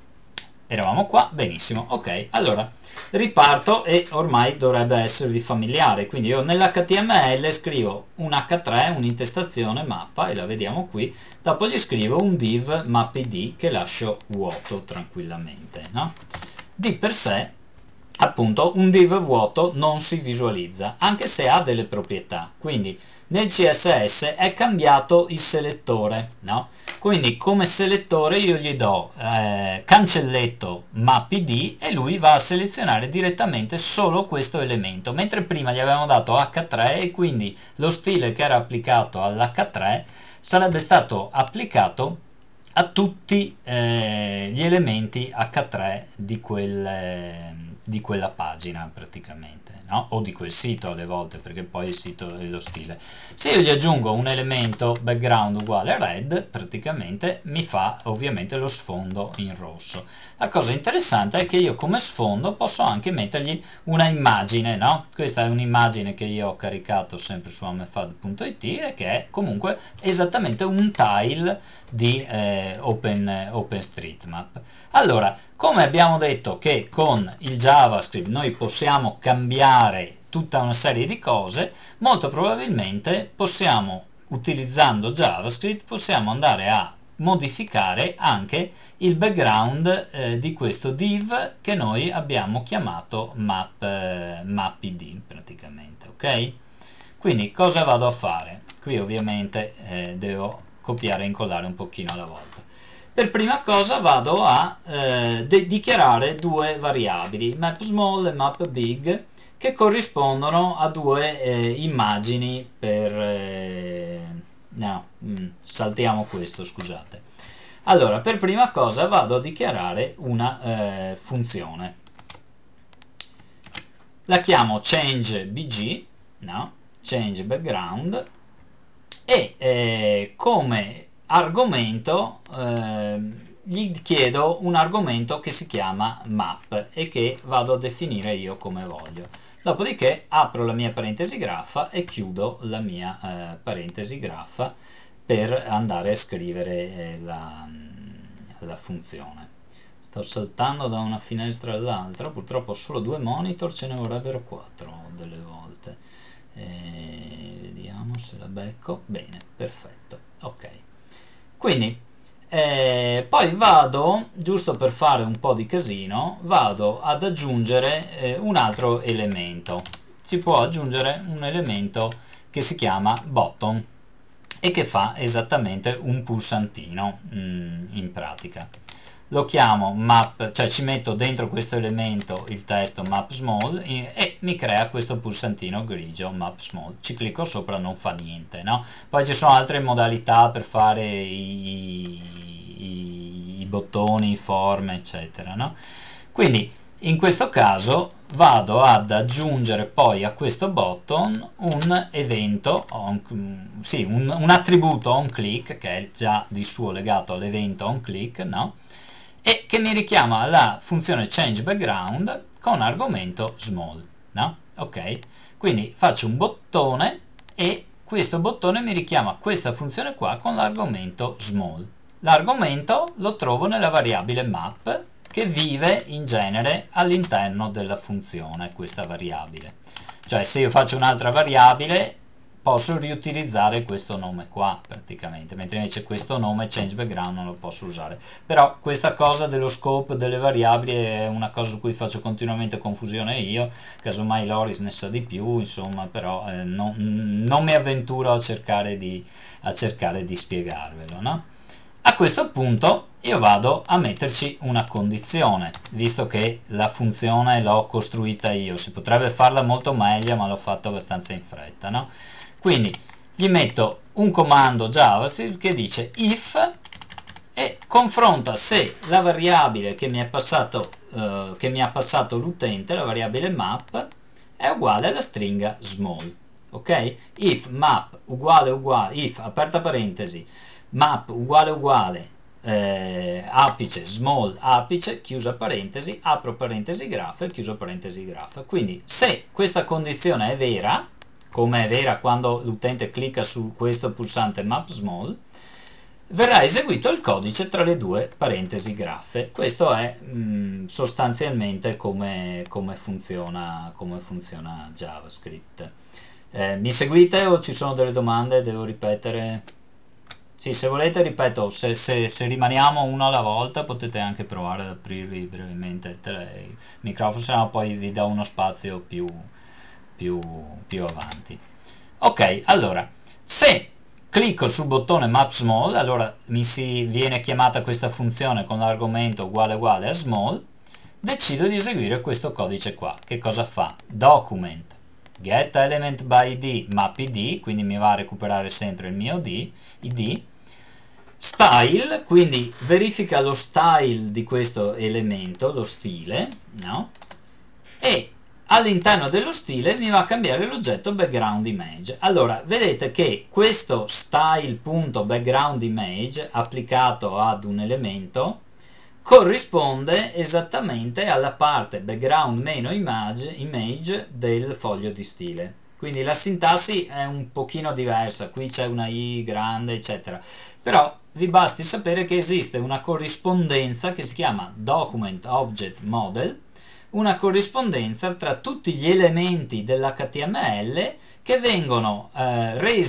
Eravamo qua, benissimo, ok, allora riparto e ormai dovrebbe esservi familiare, quindi io nell'H T M L scrivo un H tre, un'intestazione mappa e la vediamo qui, dopo gli scrivo un div mappid che lascio vuoto tranquillamente, no? Di per sé appunto un div vuoto non si visualizza anche se ha delle proprietà, quindi nel C S S è cambiato il selettore, no? Quindi come selettore io gli do eh, cancelletto mappid e lui va a selezionare direttamente solo questo elemento, mentre prima gli avevamo dato H tre e quindi lo stile che era applicato all'H tre sarebbe stato applicato a tutti eh, gli elementi H tre di, quel, eh, di quella pagina praticamente, no? O di quel sito alle volte, perché poi il sito è lo stile. Se io gli aggiungo un elemento background uguale red, praticamente mi fa ovviamente lo sfondo in rosso. La cosa interessante è che io come sfondo posso anche mettergli una immagine, no? Questa è un'immagine che io ho caricato sempre su amefad punto it e che è comunque esattamente un tile di eh, Open, OpenStreetMap. Allora, come abbiamo detto che con il JavaScript noi possiamo cambiare tutta una serie di cose, molto probabilmente possiamo, utilizzando JavaScript, possiamo andare a modificare anche il background eh, di questo div che noi abbiamo chiamato map, eh, map.id praticamente, ok? Quindi cosa vado a fare? Qui ovviamente eh, devo copiare e incollare un pochino alla volta. Per prima cosa vado a eh, dichiarare due variabili, map small e map big, che corrispondono a due eh, immagini per... Eh, no, mh, saltiamo questo, scusate. Allora, per prima cosa vado a dichiarare una eh, funzione. La chiamo changeBG, no? Change background, e eh, come argomento eh, gli chiedo un argomento che si chiama map e che vado a definire io come voglio. Dopodiché apro la mia parentesi graffa e chiudo la mia eh, parentesi graffa per andare a scrivere eh, la, la funzione. Sto saltando da una finestra all'altra, purtroppo ho solo due monitor, ce ne vorrebbero quattro delle volte. E vediamo se la becco. Bene, perfetto, ok. Quindi eh, poi vado, giusto per fare un po' di casino, vado ad aggiungere eh, un altro elemento. Si può aggiungere un elemento che si chiama button e che fa esattamente un pulsantino mh, in pratica. Lo chiamo map, cioè ci metto dentro questo elemento il testo map small e mi crea questo pulsantino grigio map small. Ci clicco sopra, non fa niente, no? Poi ci sono altre modalità per fare i, i, i bottoni, forme, eccetera, no? Quindi in questo caso vado ad aggiungere poi a questo button un evento, on, sì, un, un attributo onClick che è già di suo legato all'evento onClick, no? E che mi richiama la funzione changeBackground con argomento small, no? Ok? Quindi faccio un bottone e questo bottone mi richiama questa funzione qua con l'argomento small. L'argomento lo trovo nella variabile map che vive in genere all'interno della funzione, questa variabile. Cioè se io faccio un'altra variabile posso riutilizzare questo nome qua praticamente, mentre invece questo nome changeBackground non lo posso usare. Però questa cosa dello scope delle variabili è una cosa su cui faccio continuamente confusione io, casomai Loris ne sa di più, insomma, però eh, non, non mi avventuro a cercare di, a cercare di spiegarvelo, no? A questo punto io vado a metterci una condizione, visto che la funzione l'ho costruita io. Si potrebbe farla molto meglio, ma l'ho fatto abbastanza in fretta, no? Quindi gli metto un comando JavaScript che dice if e confronta se la variabile che mi è passato, uh, che mi ha passato l'utente, la variabile map, è uguale alla stringa small. Ok? If map uguale uguale, if aperta parentesi, map uguale uguale, eh, apice small apice, chiusa parentesi, apro parentesi graffa e chiuso parentesi graffa. Quindi se questa condizione è vera, come è vera quando l'utente clicca su questo pulsante map small, verrà eseguito il codice tra le due parentesi graffe. Questo è mh, sostanzialmente come, come, funziona, come funziona JavaScript. Eh, mi seguite o ci sono delle domande? Devo ripetere? Sì, se volete ripeto, se, se, se rimaniamo uno alla volta potete anche provare ad aprirvi brevemente il microfono, se no poi vi do uno spazio più, più, più avanti. Ok, allora, se clicco sul bottone map small, allora mi si viene chiamata questa funzione con l'argomento uguale uguale a small, decido di eseguire questo codice qua. Che cosa fa? Document get element by id map id, quindi mi va a recuperare sempre il mio id, id style, quindi verifica lo style di questo elemento, lo stile, no? E all'interno dello stile mi va a cambiare l'oggetto background image. Allora, vedete che questo style.background image applicato ad un elemento corrisponde esattamente alla parte background meno image, image del foglio di stile. Quindi la sintassi è un pochino diversa, qui c'è una i grande, eccetera. Però vi basti sapere che esiste una corrispondenza che si chiama Document Object Model, una corrispondenza tra tutti gli elementi dell'H T M L che vengono eh, resi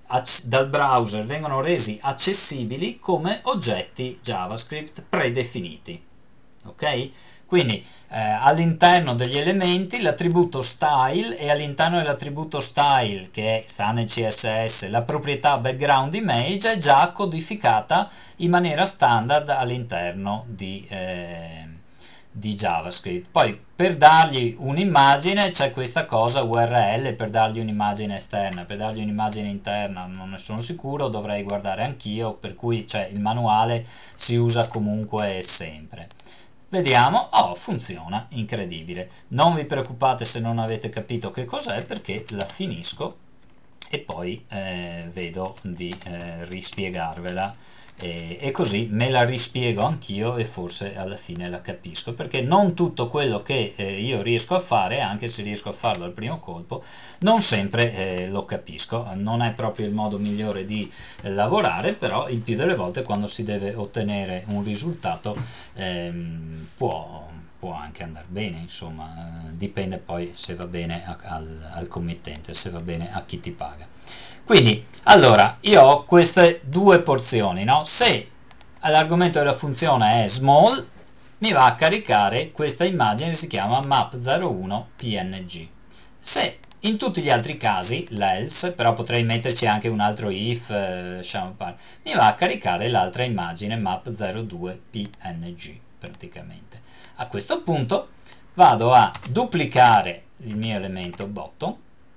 dal browser vengono resi accessibili come oggetti JavaScript predefiniti. Ok? Quindi eh, all'interno degli elementi l'attributo style, e all'interno dell'attributo style, che sta nel C S S, la proprietà background image è già codificata in maniera standard all'interno di, eh, di JavaScript. Poi per dargli un'immagine c'è questa cosa U R L, per dargli un'immagine esterna. Per dargli un'immagine interna non ne sono sicuro, dovrei guardare anch'io, per cui cioè, il manuale si usa comunque sempre. Vediamo, oh, funziona, incredibile. Non vi preoccupate se non avete capito che cos'è, perché la finisco e poi eh, vedo di eh, rispiegarvela, e, e così me la rispiego anch'io e forse alla fine la capisco, perché non tutto quello che eh, io riesco a fare, anche se riesco a farlo al primo colpo, non sempre eh, lo capisco. Non è proprio il modo migliore di eh, lavorare, però il più delle volte quando si deve ottenere un risultato ehm, può può anche andare bene, insomma, eh, dipende poi se va bene a, al, al committente, se va bene a chi ti paga. Quindi, allora, io ho queste due porzioni, no? Se l'argomento della funzione è small, mi va a caricare questa immagine che si chiama map zero uno P N G. Se in tutti gli altri casi, l'else, però potrei metterci anche un altro if, eh, mi va a caricare l'altra immagine map zero due P N G, praticamente. A questo punto vado a duplicare il mio elemento bottom,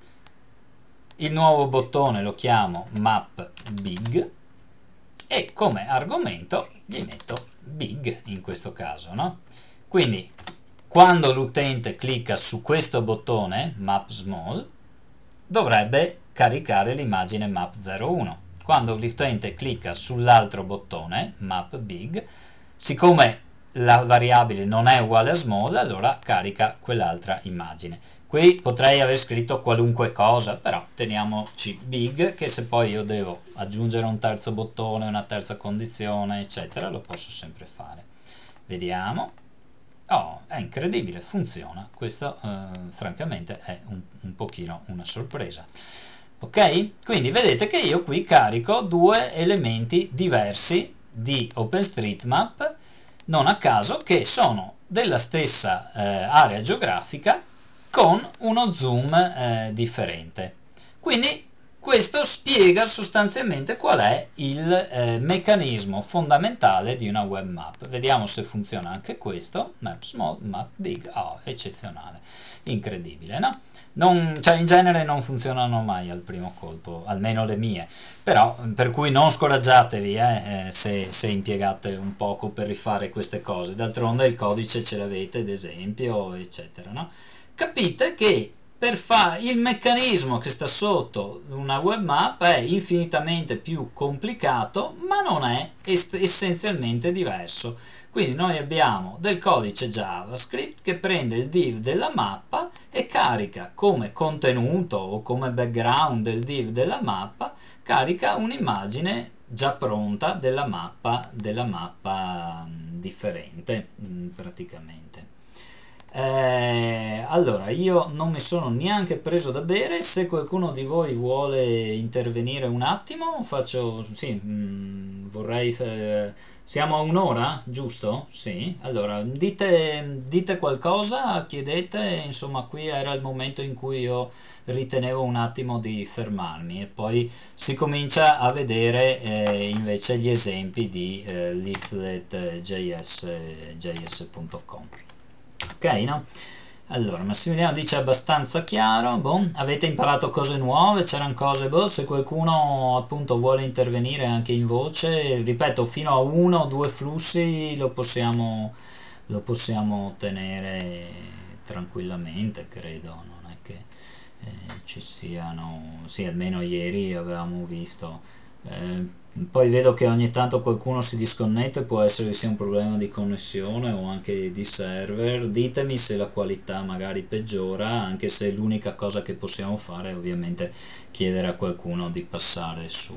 il nuovo bottone lo chiamo map big e come argomento gli metto big in questo caso, no? Quindi quando l'utente clicca su questo bottone map small dovrebbe caricare l'immagine map zero uno. Quando l'utente clicca sull'altro bottone map big, siccome la variabile non è uguale a small, allora carica quell'altra immagine. Qui potrei aver scritto qualunque cosa, però teniamoci big, che se poi io devo aggiungere un terzo bottone, una terza condizione, eccetera, lo posso sempre fare. Vediamo. Oh, è incredibile, funziona. Questo eh, francamente è un, un pochino una sorpresa. Ok? Quindi vedete che io qui carico due elementi diversi di OpenStreetMap, non a caso, che sono della stessa eh, area geografica con uno zoom eh, differente. Quindi questo spiega sostanzialmente qual è il eh, meccanismo fondamentale di una web map. Vediamo se funziona anche questo. Map small, map big. Oh, eccezionale, incredibile, no? Non, cioè in genere non funzionano mai al primo colpo, almeno le mie, però per cui non scoraggiatevi eh, eh, se, se impiegate un poco per rifare queste cose. D'altronde il codice ce l'avete, ad esempio, eccetera, no? Capite che per fare il meccanismo che sta sotto una web map è infinitamente più complicato, ma non è est- essenzialmente diverso. Quindi noi abbiamo del codice JavaScript che prende il div della mappa e carica come contenuto o come background del div della mappa, carica un'immagine già pronta della mappa, della mappa mh, differente mh, praticamente. Eh, allora, io non mi sono neanche preso da bere. Se qualcuno di voi vuole intervenire un attimo, faccio sì. Mh, vorrei. Eh, siamo a un'ora, giusto? Sì. Allora, dite, dite qualcosa, chiedete. Insomma, qui era il momento in cui io ritenevo un attimo di fermarmi e poi si comincia a vedere eh, invece gli esempi di eh, leaflet js punto com. Ok, no? Allora, Massimiliano dice abbastanza chiaro. Boh, avete imparato cose nuove, c'erano cose, boh, se qualcuno appunto vuole intervenire anche in voce, ripeto, fino a uno o due flussi lo possiamo, lo possiamo ottenere tranquillamente, credo, non è che eh, ci siano, sì, almeno ieri avevamo visto. Eh, poi vedo che ogni tanto qualcuno si disconnette, può essere che sia un problema di connessione o anche di server. Ditemi se la qualità magari peggiora, anche se l'unica cosa che possiamo fare è ovviamente chiedere a qualcuno di passare su,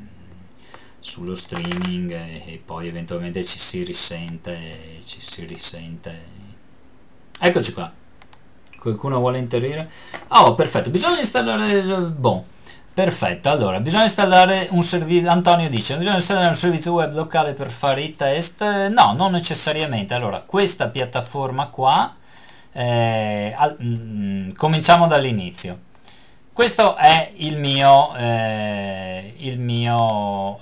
sullo streaming e, e poi eventualmente ci si risente, ci si risente. Eccoci qua. Qualcuno vuole intervenire? Oh, perfetto, bisogna installare. Bon. Perfetto, allora bisogna installare un servizio. Antonio dice: bisogna installare un servizio web locale per fare i test? No, non necessariamente. Allora, questa piattaforma qua, eh, al- mm, cominciamo dall'inizio. Questo è il mio, eh, il mio,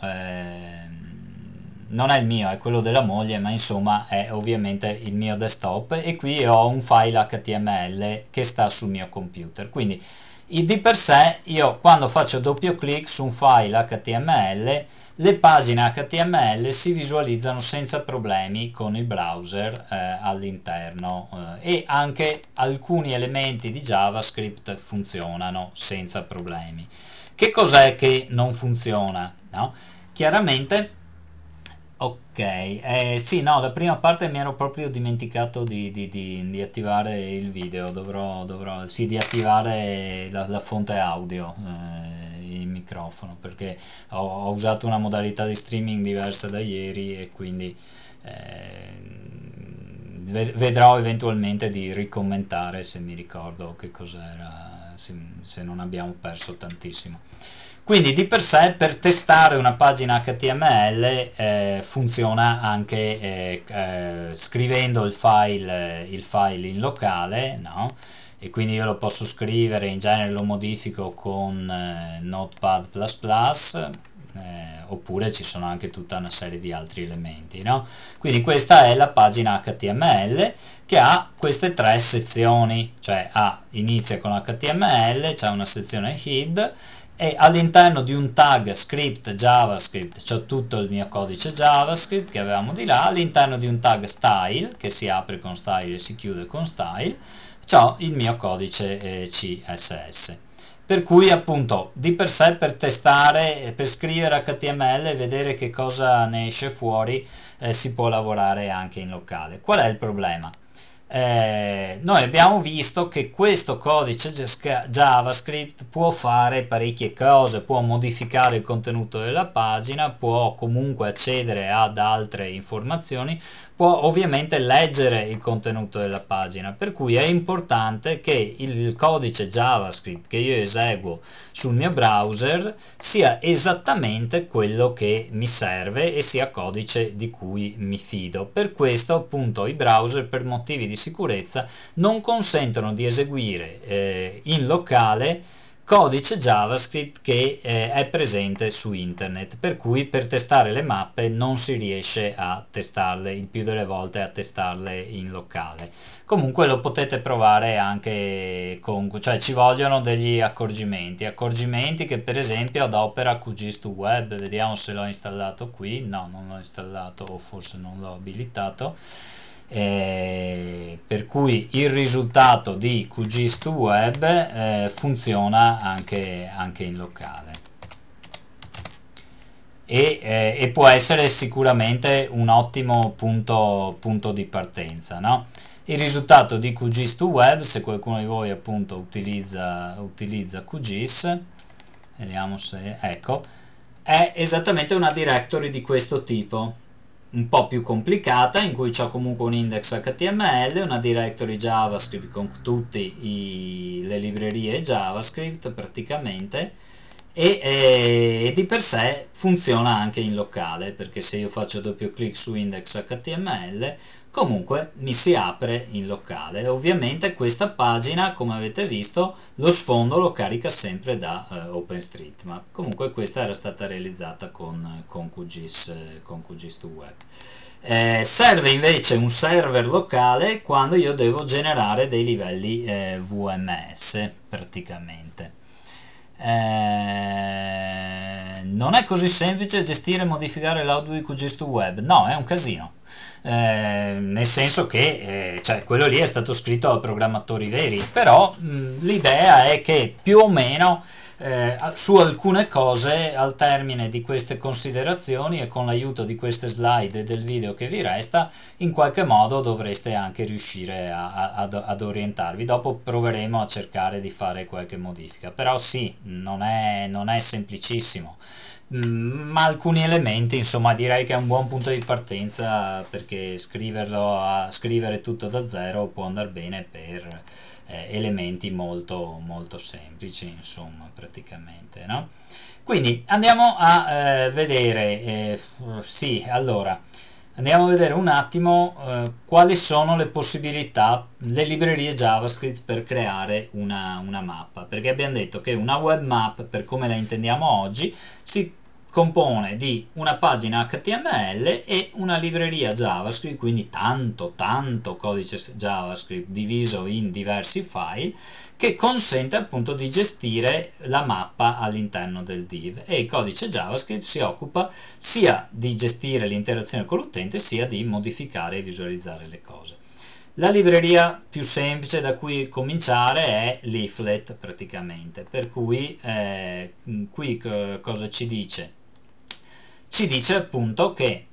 ehm, non è il mio, è quello della moglie, ma insomma è ovviamente il mio desktop, e qui ho un file H T M L che sta sul mio computer. Quindi i- di per sé io quando faccio doppio clic su un file H T M L, le pagine H T M L si visualizzano senza problemi con il browser eh, all'interno, eh, e anche alcuni elementi di JavaScript funzionano senza problemi. Che cos'è che non funziona? No? Chiaramente, ok, eh, sì, no, la prima parte mi ero proprio dimenticato di, di- di- di attivare il video, dovrò, dovrò, sì, di attivare la, la fonte audio, eh, il microfono, perché ho, ho usato una modalità di streaming diversa da ieri, e quindi eh, ve- vedrò eventualmente di ricommentare se mi ricordo che cos'era, se, se non abbiamo perso tantissimo. Quindi di per sé per testare una pagina H T M L eh, funziona anche eh, eh, scrivendo il file, il file in locale, no? E quindi io lo posso scrivere, in genere lo modifico con eh, Notepad plus plus, eh, oppure ci sono anche tutta una serie di altri elementi, no? Quindi questa è la pagina H T M L che ha queste tre sezioni, cioè ha, inizia con H T M L, c'è una sezione head, e all'interno di un tag script JavaScript c'ho tutto il mio codice JavaScript che avevamo di là, all'interno di un tag style che si apre con style e si chiude con style c'ho il mio codice eh, C S S. Per cui appunto di per sé per testare, per scrivere H T M L e vedere che cosa ne esce fuori, eh, si può lavorare anche in locale. Qual è il problema? Eh, noi abbiamo visto che questo codice JavaScript può fare parecchie cose, può modificare il contenuto della pagina, può comunque accedere ad altre informazioni, può ovviamente leggere il contenuto della pagina, per cui è importante che il codice JavaScript che io eseguo sul mio browser sia esattamente quello che mi serve e sia codice di cui mi fido. Per questo appunto i browser, per motivi di sicurezza, non consentono di eseguire eh, in locale codice JavaScript che eh, è presente su internet, per cui per testare le mappe non si riesce a testarle, il più delle volte a testarle in locale. Comunque lo potete provare anche con, cioè ci vogliono degli accorgimenti, accorgimenti che per esempio adopera Q G I S to Web, vediamo se l'ho installato qui, no, non l'ho installato o forse non l'ho abilitato. Eh, per cui il risultato di Q G I S to Web eh, funziona anche, anche in locale, e, eh, e può essere sicuramente un ottimo punto, punto di partenza, no? Il risultato di Q G I S to Web, se qualcuno di voi appunto utilizza, utilizza Q G I S, vediamo se, ecco, è esattamente una directory di questo tipo, un po' più complicata, in cui c'è comunque un index H T M L, una directory JavaScript con tutte le librerie JavaScript praticamente, e, e di per sé funziona anche in locale, perché se io faccio doppio clic su index H T M L comunque mi si apre in locale. Ovviamente questa pagina, come avete visto, lo sfondo lo carica sempre da eh, OpenStreetMap. Comunque questa era stata realizzata con, con Q G I S, con Q G I S to Web. Eh, serve invece un server locale quando io devo generare dei livelli eh, V M S praticamente. Eh, non è così semplice gestire e modificare l'audio di Q G I S to Web, no, è un casino. Eh, nel senso che eh, cioè, quello lì è stato scritto da programmatori veri, però mh, l'idea è che più o meno eh, su alcune cose, al termine di queste considerazioni e con l'aiuto di queste slide e del video che vi resta, in qualche modo dovreste anche riuscire a, a, ad, ad orientarvi. Dopo proveremo a cercare di fare qualche modifica, però sì, non è, non è semplicissimo. mm, ma alcuni elementi, insomma, direi che è un buon punto di partenza, perché scriverlo a scrivere tutto da zero può andare bene per eh, elementi molto molto semplici, insomma, praticamente, no? Quindi andiamo a eh, vedere, eh, sì, allora andiamo a vedere un attimo eh, quali sono le possibilità, le librerie JavaScript per creare una, una mappa, perché abbiamo detto che una web map, per come la intendiamo oggi, si compone di una pagina H T M L e una libreria JavaScript, quindi tanto tanto codice JavaScript diviso in diversi file, che consente appunto di gestire la mappa all'interno del div, e il codice JavaScript si occupa sia di gestire l'interazione con l'utente sia di modificare e visualizzare le cose. La libreria più semplice da cui cominciare è Leaflet, praticamente, per cui eh, qui cosa ci dice? Ci dice appunto che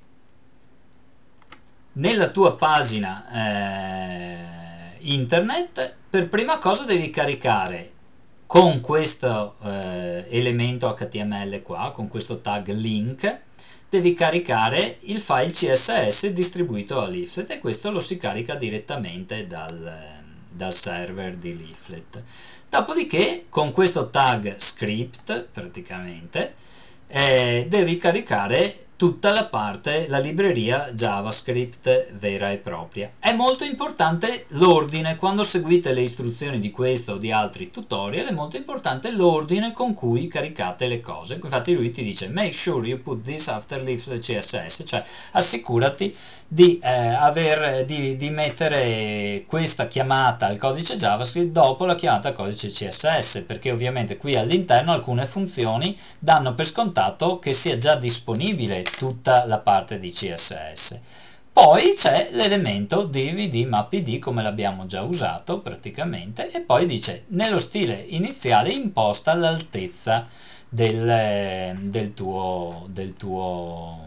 nella tua pagina eh, internet per prima cosa devi caricare con questo eh, elemento H T M L qua, con questo tag link, devi caricare il file C S S distribuito a Leaflet, e questo lo si carica direttamente dal, dal server di Leaflet. Dopodiché con questo tag script praticamente eh, devi caricare tutta la parte, la libreria JavaScript vera e propria. È molto importante l'ordine, quando seguite le istruzioni di questo o di altri tutorial, è molto importante l'ordine con cui caricate le cose. Infatti lui ti dice make sure you put this after Leaflet C S S, cioè assicurati di, eh, aver, di, di mettere questa chiamata al codice JavaScript dopo la chiamata al codice C S S, perché ovviamente qui all'interno alcune funzioni danno per scontato che sia già disponibile tutta la parte di C S S. Poi c'è l'elemento div di mappid, come l'abbiamo già usato praticamente, e poi dice nello stile iniziale imposta l'altezza del, del tuo del tuo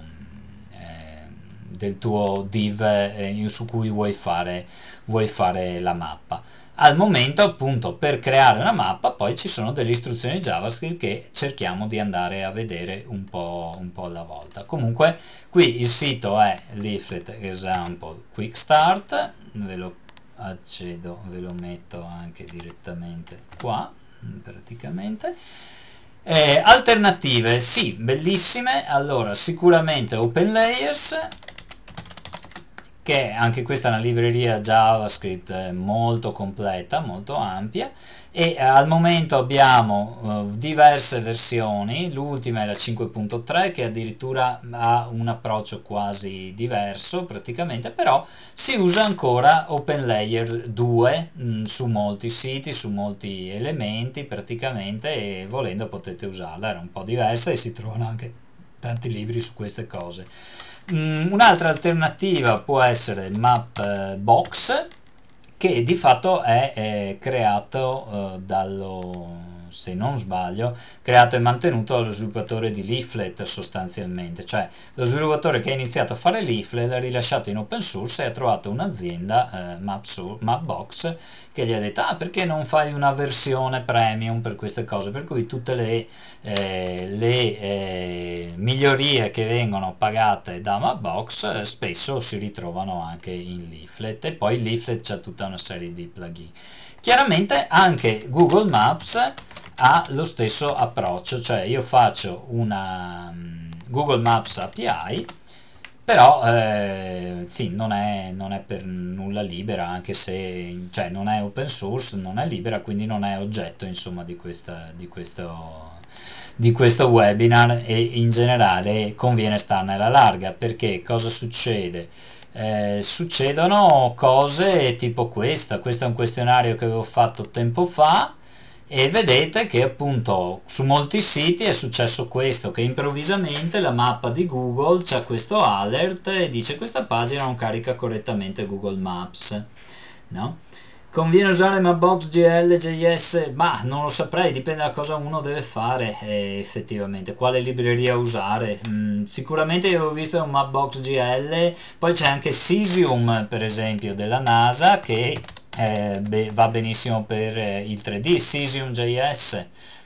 del tuo div eh, su cui vuoi fare, vuoi fare la mappa. Al momento appunto per creare una mappa poi ci sono delle istruzioni JavaScript che cerchiamo di andare a vedere un po', un po' alla volta. Comunque qui il sito è Leaflet Example Quick Start, ve lo accedo, ve lo metto anche direttamente qua praticamente. Eh, alternative, sì, bellissime. Allora sicuramente OpenLayers, che anche questa è una libreria JavaScript molto completa, molto ampia, e eh, al momento abbiamo uh, diverse versioni. L'ultima è la cinque punto tre, che addirittura ha un approccio quasi diverso praticamente, però si usa ancora OpenLayer due mh, su molti siti, su molti elementi praticamente, e volendo potete usarla. Era un po' diversa e si trovano anche tanti libri su queste cose. Mm, un'altra alternativa può essere Mapbox, che di fatto è, è creato eh, dallo, se non sbaglio, creato e mantenuto dallo sviluppatore di Leaflet sostanzialmente, cioè lo sviluppatore che ha iniziato a fare Leaflet l'ha rilasciato in open source e ha trovato un'azienda, eh, Mapso- Mapbox, che gli ha detto ah, perché non fai una versione premium per queste cose, per cui tutte le, eh, le eh, migliorie che vengono pagate da Mapbox eh, spesso si ritrovano anche in Leaflet, e poi Leaflet c'ha tutta una serie di plugin. Chiaramente anche Google Maps ha lo stesso approccio, cioè io faccio una um, Google Maps A P I, però eh, sì, non è, non è per nulla libera, anche se cioè, non è open source, non è libera, quindi non è oggetto insomma di, questa, di, questo, di questo webinar, e in generale conviene starne alla larga, perché cosa succede? Eh, succedono cose tipo questa. Questo è un questionario che avevo fatto tempo fa, e vedete che appunto su molti siti è successo questo, che improvvisamente la mappa di Google c'ha questo alert e dice questa pagina non carica correttamente Google Maps, no? Conviene usare Mapbox G L, J S? Ma non lo saprei, dipende da cosa uno deve fare eh, effettivamente, quale libreria usare. Mm, sicuramente io ho visto un Mapbox G L, poi c'è anche Cesium per esempio della NASA, che eh, beh, va benissimo per eh, il tre D, Cesium J S,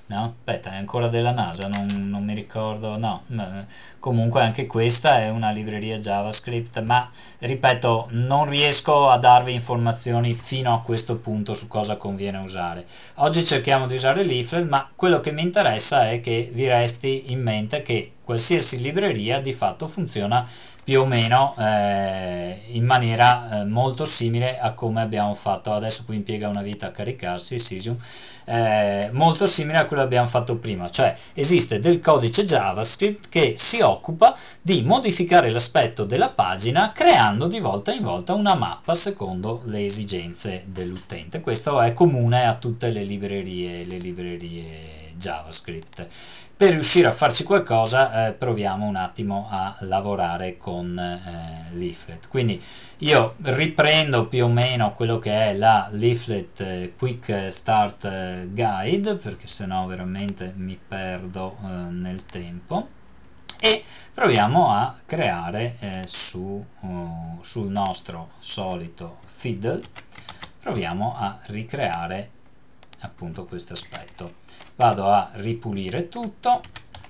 no? Aspetta, è ancora della NASA, non, non mi ricordo, no, comunque anche questa è una libreria JavaScript, ma ripeto, non riesco a darvi informazioni fino a questo punto su cosa conviene usare. Oggi cerchiamo di usare Leaflet, ma quello che mi interessa è che vi resti in mente che qualsiasi libreria di fatto funziona più o meno eh, in maniera eh, molto simile a come abbiamo fatto adesso. Qui impiega una vita a caricarsi Cesium, eh, molto simile a quello che abbiamo fatto prima, cioè esiste del codice JavaScript che si occupa di modificare l'aspetto della pagina creando di volta in volta una mappa secondo le esigenze dell'utente. Questo è comune a tutte le librerie, le librerie JavaScript. Per riuscire a farci qualcosa eh, proviamo un attimo a lavorare con eh, Leaflet. Quindi io riprendo più o meno quello che è la Leaflet eh, Quick Start eh, Guide, perché sennò veramente mi perdo eh, nel tempo, e proviamo a creare eh, su, uh, sul nostro solito Fiddle, proviamo a ricreare appunto questo aspetto. Vado a ripulire tutto,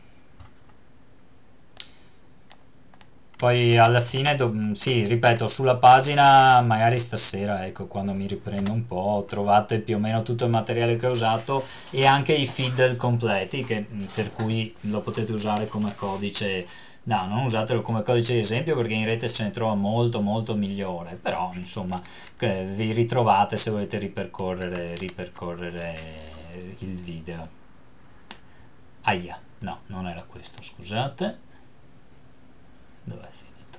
poi alla fine, sì, ripeto, sulla pagina magari stasera, ecco, quando mi riprendo un po', trovate più o meno tutto il materiale che ho usato e anche i feed completi, che, per cui lo potete usare come codice. No, non usatelo come codice di esempio perché in rete se ne trova molto molto migliore, però insomma vi ritrovate se volete ripercorrere, ripercorrere il video. Aia, no, non era questo, scusate. Dov'è finito?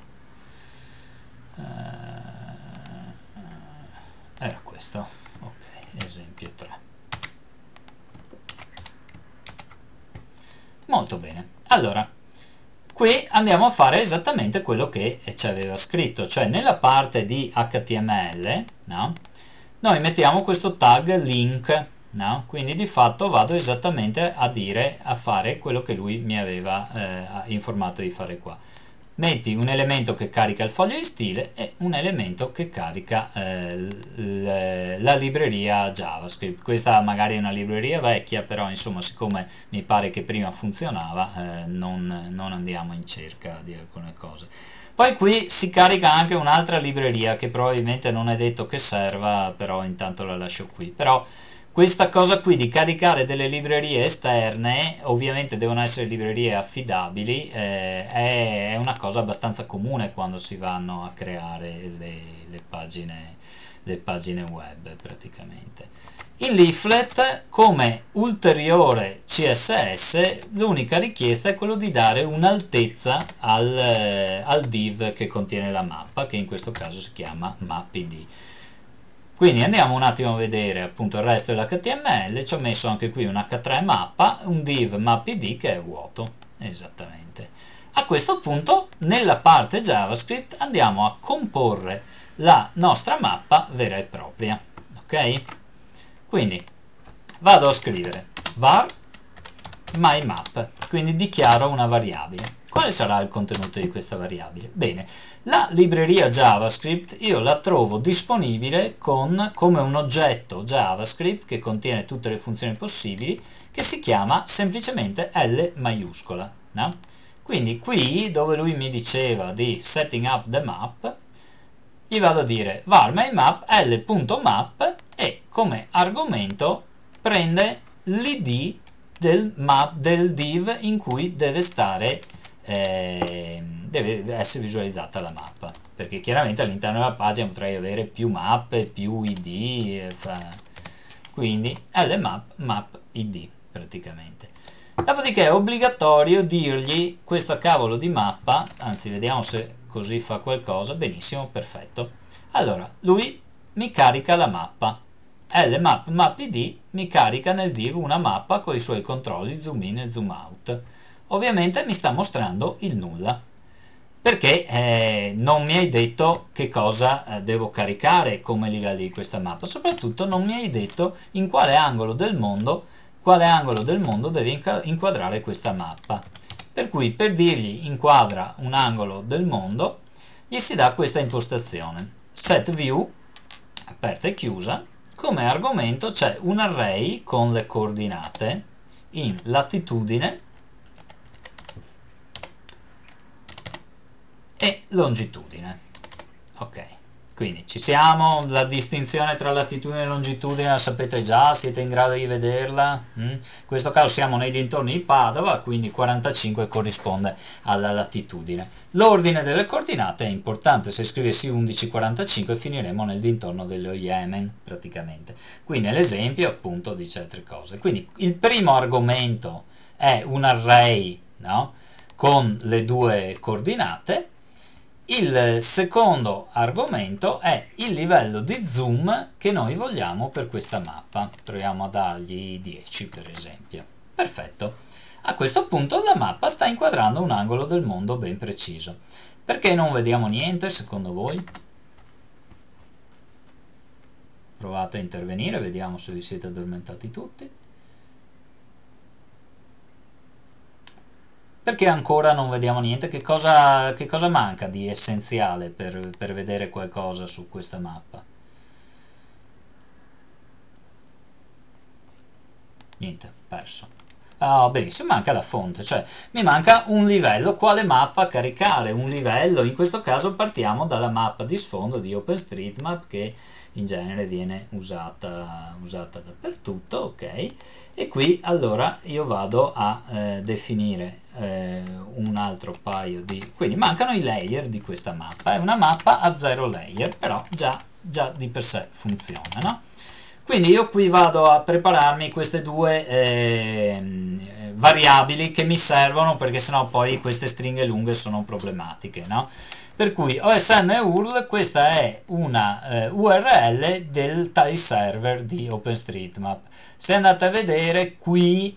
Uh, era questo, ok, esempio tre. Molto bene, allora qui andiamo a fare esattamente quello che ci aveva scritto, cioè nella parte di H T M L, no? Noi mettiamo questo tag link, no? Quindi di fatto vado esattamente a dire, a fare quello che lui mi aveva eh, informato di fare qua. Metti un elemento che carica il foglio di stile e un elemento che carica eh, la libreria JavaScript. Questa magari è una libreria vecchia, però insomma siccome mi pare che prima funzionava eh, non, non andiamo in cerca di alcune cose. Poi qui si carica anche un'altra libreria che probabilmente non è detto che serva, però intanto la lascio qui. Però questa cosa qui di caricare delle librerie esterne, ovviamente devono essere librerie affidabili, eh, è, è una cosa abbastanza comune quando si vanno a creare le, le, pagine, le pagine web praticamente. In Leaflet, come ulteriore C S S, l'unica richiesta è quello di dare un'altezza al, eh, al div che contiene la mappa, che in questo caso si chiama map.id. Quindi andiamo un attimo a vedere appunto il resto dell'H T M L. Ci ho messo anche qui un H tre mappa, un div map.id che è vuoto, esattamente. A questo punto nella parte JavaScript andiamo a comporre la nostra mappa vera e propria, ok? Quindi vado a scrivere var myMap, quindi dichiaro una variabile. Quale sarà il contenuto di questa variabile? Bene, la libreria JavaScript io la trovo disponibile con, come un oggetto JavaScript che contiene tutte le funzioni possibili, che si chiama semplicemente L maiuscola, no? Quindi qui dove lui mi diceva di setting up the map, gli vado a dire var myMap l.map e come argomento prende l'I D del, map, del div in cui deve stare eh, deve essere visualizzata la mappa, perché chiaramente all'interno della pagina potrei avere più mappe, più I D, eh, fa... quindi lmap map I D praticamente. Dopodiché è obbligatorio dirgli questa cavolo di mappa, anzi vediamo se così fa qualcosa. Benissimo, perfetto. Allora lui mi carica la mappa, lmap map.id mi carica nel div una mappa con i suoi controlli zoom in e zoom out. Ovviamente mi sta mostrando il nulla, perché eh, non mi hai detto che cosa eh, devo caricare come livelli di questa mappa, soprattutto non mi hai detto in quale angolo del mondo quale angolo del mondo deve inquadrare questa mappa. Per cui per dirgli inquadra un angolo del mondo gli si dà questa impostazione: set view aperta e chiusa. Come argomento c'è un array con le coordinate in latitudine e longitudine. Ok, quindi ci siamo, la distinzione tra latitudine e longitudine la sapete già, siete in grado di vederla? Mm? In questo caso siamo nei dintorni di Padova, quindi quarantacinque corrisponde alla latitudine. L'ordine delle coordinate è importante, se scrivessi undici quarantacinque finiremo nel dintorno dello Yemen praticamente. Qui nell'esempio appunto dice altre cose. Quindi il primo argomento è un array, no? Con le due coordinate. Il secondo argomento è il livello di zoom che noi vogliamo per questa mappa. Proviamo a dargli dieci per esempio. Perfetto. A questo punto la mappa sta inquadrando un angolo del mondo ben preciso. Perché non vediamo niente secondo voi? Provate a intervenire, vediamo se vi siete addormentati tutti. Perché ancora non vediamo niente? Che cosa, che cosa manca di essenziale per, per vedere qualcosa su questa mappa? Niente, perso. Ah, benissimo, manca la fonte, cioè mi manca un livello. Quale mappa caricare? Un livello, in questo caso partiamo dalla mappa di sfondo di OpenStreetMap che in genere viene usata, usata dappertutto, ok? E qui allora io vado a eh, definire eh, un altro paio di... quindi mancano i layer di questa mappa, è una mappa a zero layer, però già, già di per sé funziona, no? Quindi io qui vado a prepararmi queste due eh, variabili che mi servono perché sennò poi queste stringhe lunghe sono problematiche, no? Per cui O S M U R L, questa è una eh, U R L del tile server di OpenStreetMap. Se andate a vedere qui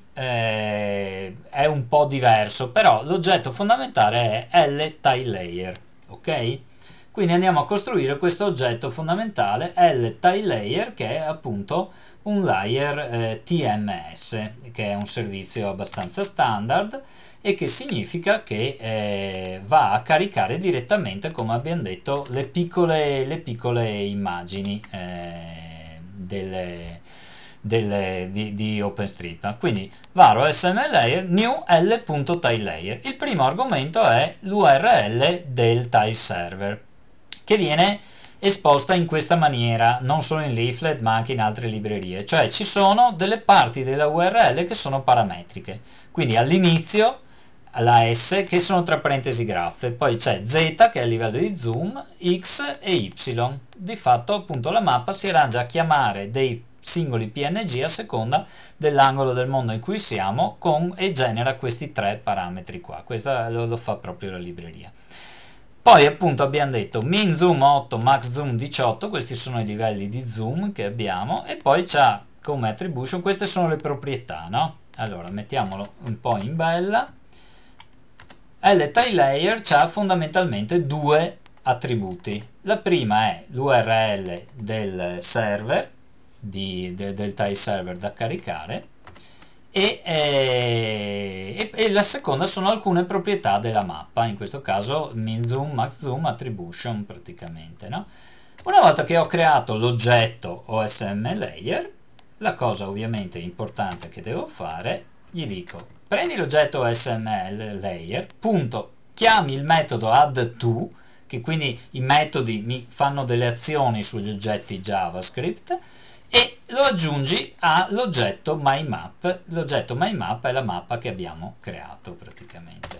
eh, è un po' diverso, però l'oggetto fondamentale è lTileLayer, ok? Quindi andiamo a costruire questo oggetto fondamentale lTileLayer che è appunto un layer eh, T M S, che è un servizio abbastanza standard e che significa che eh, va a caricare direttamente, come abbiamo detto, le piccole, le piccole immagini eh, delle, delle, di, di OpenStreetMap. Quindi var O S M layer new l.tileLayer. Il primo argomento è l'U R L del tile server, che viene esposta in questa maniera, non solo in Leaflet ma anche in altre librerie, cioè ci sono delle parti della U R L che sono parametriche, quindi all'inizio la S che sono tra parentesi graffe, poi c'è Z che è il livello di zoom, X e Y. Di fatto appunto la mappa si arrangia a chiamare dei singoli P N G a seconda dell'angolo del mondo in cui siamo con, e genera questi tre parametri qua. Questo lo, lo fa proprio la libreria. Poi appunto abbiamo detto min zoom otto, max zoom diciotto, questi sono i livelli di zoom che abbiamo, e poi c'ha come attribution, queste sono le proprietà, no? Allora mettiamolo un po' in bella. lTileLayer ha fondamentalmente due attributi. La prima è l'U R L del server, di, de, del tile server da caricare, e, e, e la seconda sono alcune proprietà della mappa, in questo caso min zoom, max zoom, attribution praticamente, no? Una volta che ho creato l'oggetto O S M layer, la cosa ovviamente importante che devo fare, gli dico prendi l'oggetto O S M layer, punto, chiami il metodo addTo, che quindi i metodi mi fanno delle azioni sugli oggetti JavaScript, e lo aggiungi all'oggetto myMap. L'oggetto myMap è la mappa che abbiamo creato praticamente.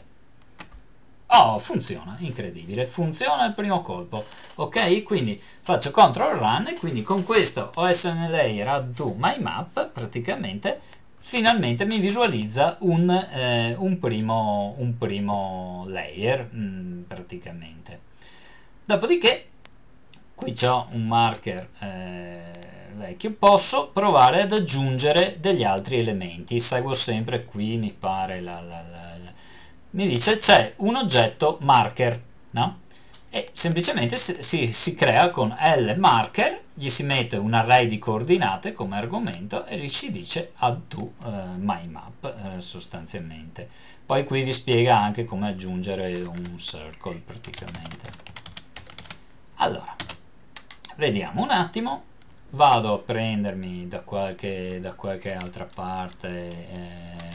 Oh, funziona, incredibile, funziona il primo colpo. Ok, quindi faccio control run e quindi con questo O S M layer addTo myMap praticamente finalmente mi visualizza un, eh, un, primo, un primo layer mh, praticamente. Dopodiché qui c'ho un marker eh, vecchio, posso provare ad aggiungere degli altri elementi. Seguo sempre qui, mi pare la, la, la, la. mi dice c'è un oggetto marker, no? E semplicemente si, si, si crea con lMarker, gli si mette un array di coordinate come argomento e gli si dice addTo uh, myMap uh, sostanzialmente. Poi qui vi spiega anche come aggiungere un circle praticamente. Allora, vediamo un attimo, vado a prendermi da qualche, da qualche altra parte eh,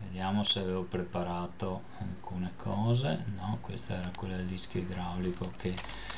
vediamo se avevo preparato alcune cose. No, questa era quella del disco idraulico che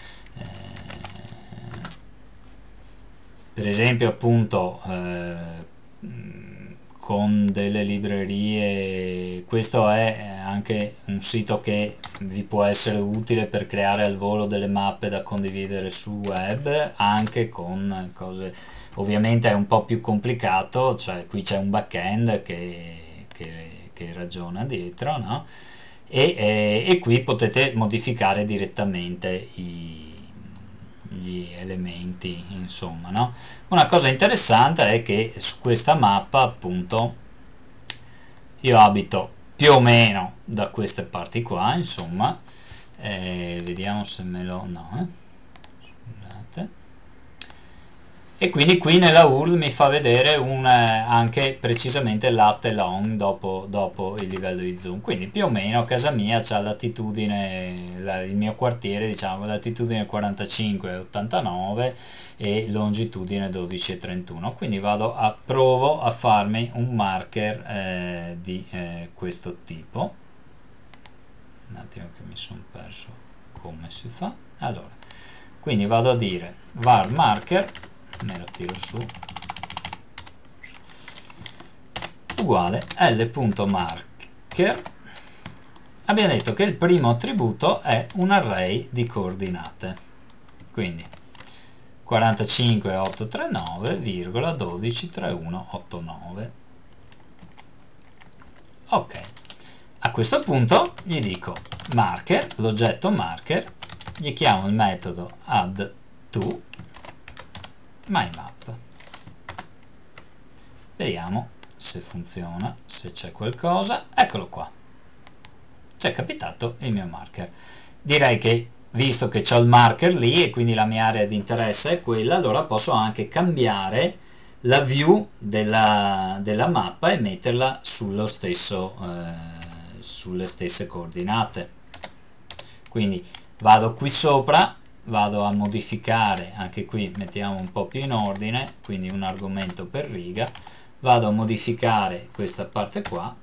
eh, per esempio appunto eh, con delle librerie, questo è anche un sito che vi può essere utile per creare al volo delle mappe da condividere sul web, anche con cose, ovviamente è un po' più complicato, cioè qui c'è un backend che, che, che ragiona dietro, no? E, e, e qui potete modificare direttamente i gli elementi, insomma, no? Una cosa interessante è che su questa mappa appunto io abito più o meno da queste parti qua, insomma, eh, vediamo se me lo no eh. Scusate. E quindi qui nella U R L mi fa vedere un, eh, anche precisamente lat e long dopo, dopo il livello di zoom. Quindi più o meno casa mia c'ha latitudine, la, il mio quartiere diciamo latitudine quarantacinque e ottantanove e longitudine dodici e trentuno. Quindi vado a provo a farmi un marker eh, di eh, questo tipo. Un attimo che mi sono perso come si fa. Allora, quindi vado a dire var marker, me lo tiro su, uguale l.marker. Abbiamo detto che il primo attributo è un array di coordinate, quindi quarantacinque ottocentotrentanove virgola dodici trentuno ottantanove. Ok, a questo punto gli dico marker, l'oggetto marker, gli chiamo il metodo add to mymap. Vediamo se funziona, se c'è qualcosa. Eccolo qua, c'è capitato il mio marker. Direi che visto che c'ho il marker lì e quindi la mia area di interesse è quella, allora posso anche cambiare la view della, della mappa e metterla sullo stesso, eh, sulle stesse coordinate. Quindi vado qui sopra, vado a modificare, anche qui mettiamo un po' più in ordine, quindi un argomento per riga, vado a modificare questa parte qua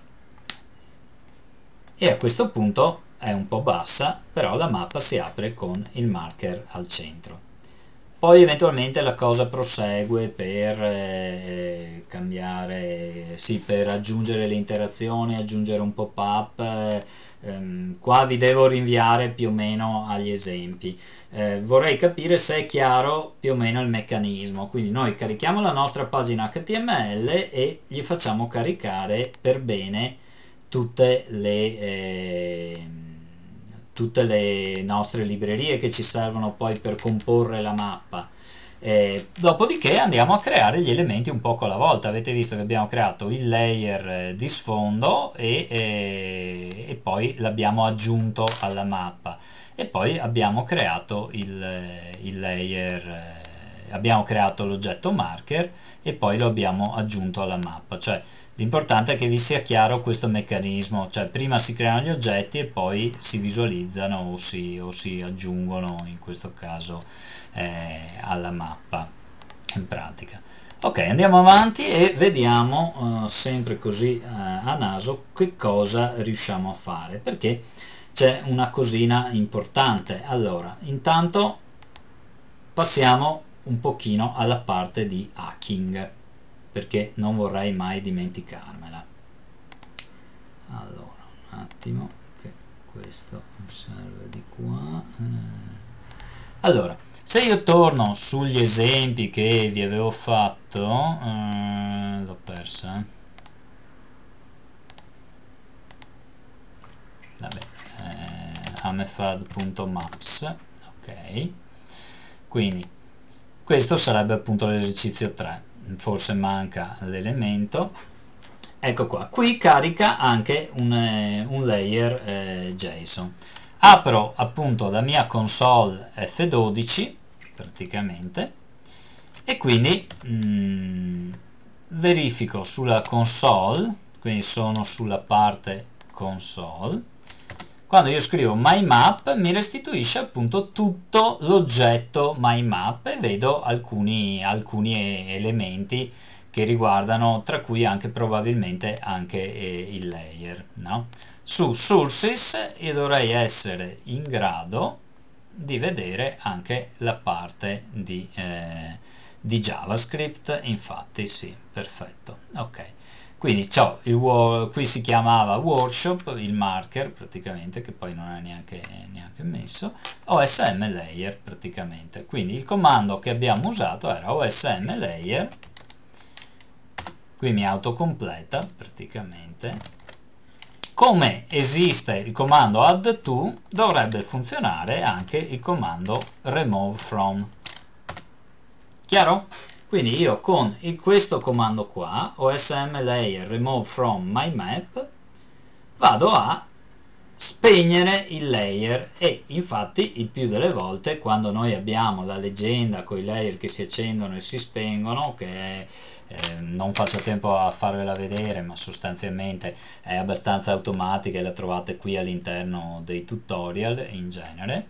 e a questo punto è un po' bassa, però la mappa si apre con il marker al centro. Poi eventualmente la cosa prosegue per eh, cambiare, sì, per aggiungere le interazioni, aggiungere un pop-up. Eh, ehm, qua vi devo rinviare più o meno agli esempi. Eh, vorrei capire se è chiaro più o meno il meccanismo. Quindi noi carichiamo la nostra pagina H T M L e gli facciamo caricare per bene tutte le... Eh, tutte le nostre librerie che ci servono poi per comporre la mappa. Eh, dopodiché andiamo a creare gli elementi un poco alla volta. Avete visto che abbiamo creato il layer eh, di sfondo e, e, e poi l'abbiamo aggiunto alla mappa e poi abbiamo creato il, il layer eh, abbiamo creato l'oggetto marker e poi lo abbiamo aggiunto alla mappa. Cioè l'importante è che vi sia chiaro questo meccanismo, cioè prima si creano gli oggetti e poi si visualizzano o si, o si aggiungono in questo caso eh, alla mappa in pratica. Ok, andiamo avanti e vediamo uh, sempre così uh, a naso che cosa riusciamo a fare, perché c'è una cosina importante. Allora, intanto passiamo un pochino alla parte di hacking, perché non vorrei mai dimenticarmela. Allora, un attimo che questo serve di qua. Allora, se io torno sugli esempi che vi avevo fatto, eh, l'ho persa. Vabbè, eh, amefad.maps, ok. Quindi questo sarebbe appunto l'esercizio tre. Forse manca l'elemento, ecco qua, qui carica anche un, eh, un layer eh, JSON. Apro appunto la mia console F dodici praticamente e quindi mh, verifico sulla console, quindi sono sulla parte console. Quando io scrivo mymap mi restituisce appunto tutto l'oggetto mymap e vedo alcuni, alcuni elementi che riguardano, tra cui anche probabilmente anche eh, il layer, no? Su sources io dovrei essere in grado di vedere anche la parte di, eh, di JavaScript, infatti sì, perfetto, ok. Quindi ciò, il, qui si chiamava workshop, il marker praticamente, che poi non è neanche, neanche messo, O S M layer praticamente. Quindi il comando che abbiamo usato era O S M layer, qui mi autocompleta praticamente. Come esiste il comando add to, dovrebbe funzionare anche il comando remove from. Chiaro? Quindi io con il, questo comando qua, O S M layer remove from my map, vado a spegnere il layer, e infatti il più delle volte quando noi abbiamo la leggenda con i layer che si accendono e si spengono, che è, eh, non faccio tempo a farvela vedere, ma sostanzialmente è abbastanza automatica e la trovate qui all'interno dei tutorial in genere,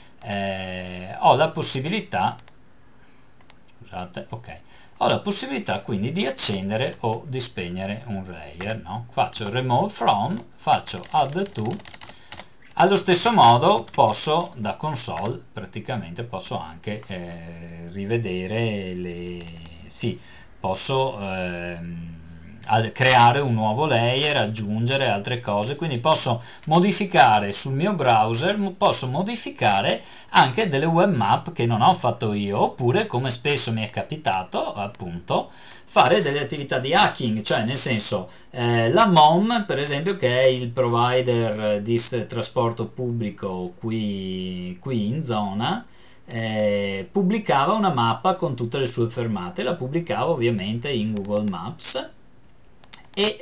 eh, ho la possibilità scusate, ok, ho la possibilità quindi di accendere o di spegnere un layer, no? Faccio remove from, faccio add to. Allo stesso modo posso, da console, praticamente posso anche eh, rivedere le... sì, posso ehm, creare un nuovo layer, aggiungere altre cose, quindi posso modificare sul mio browser, posso modificare anche delle webmap che non ho fatto io, oppure, come spesso mi è capitato, appunto, fare delle attività di hacking, cioè nel senso eh, la M O M, per esempio, che è il provider di trasporto pubblico qui, qui in zona, eh, pubblicava una mappa con tutte le sue fermate, la pubblicava ovviamente in Google Maps, e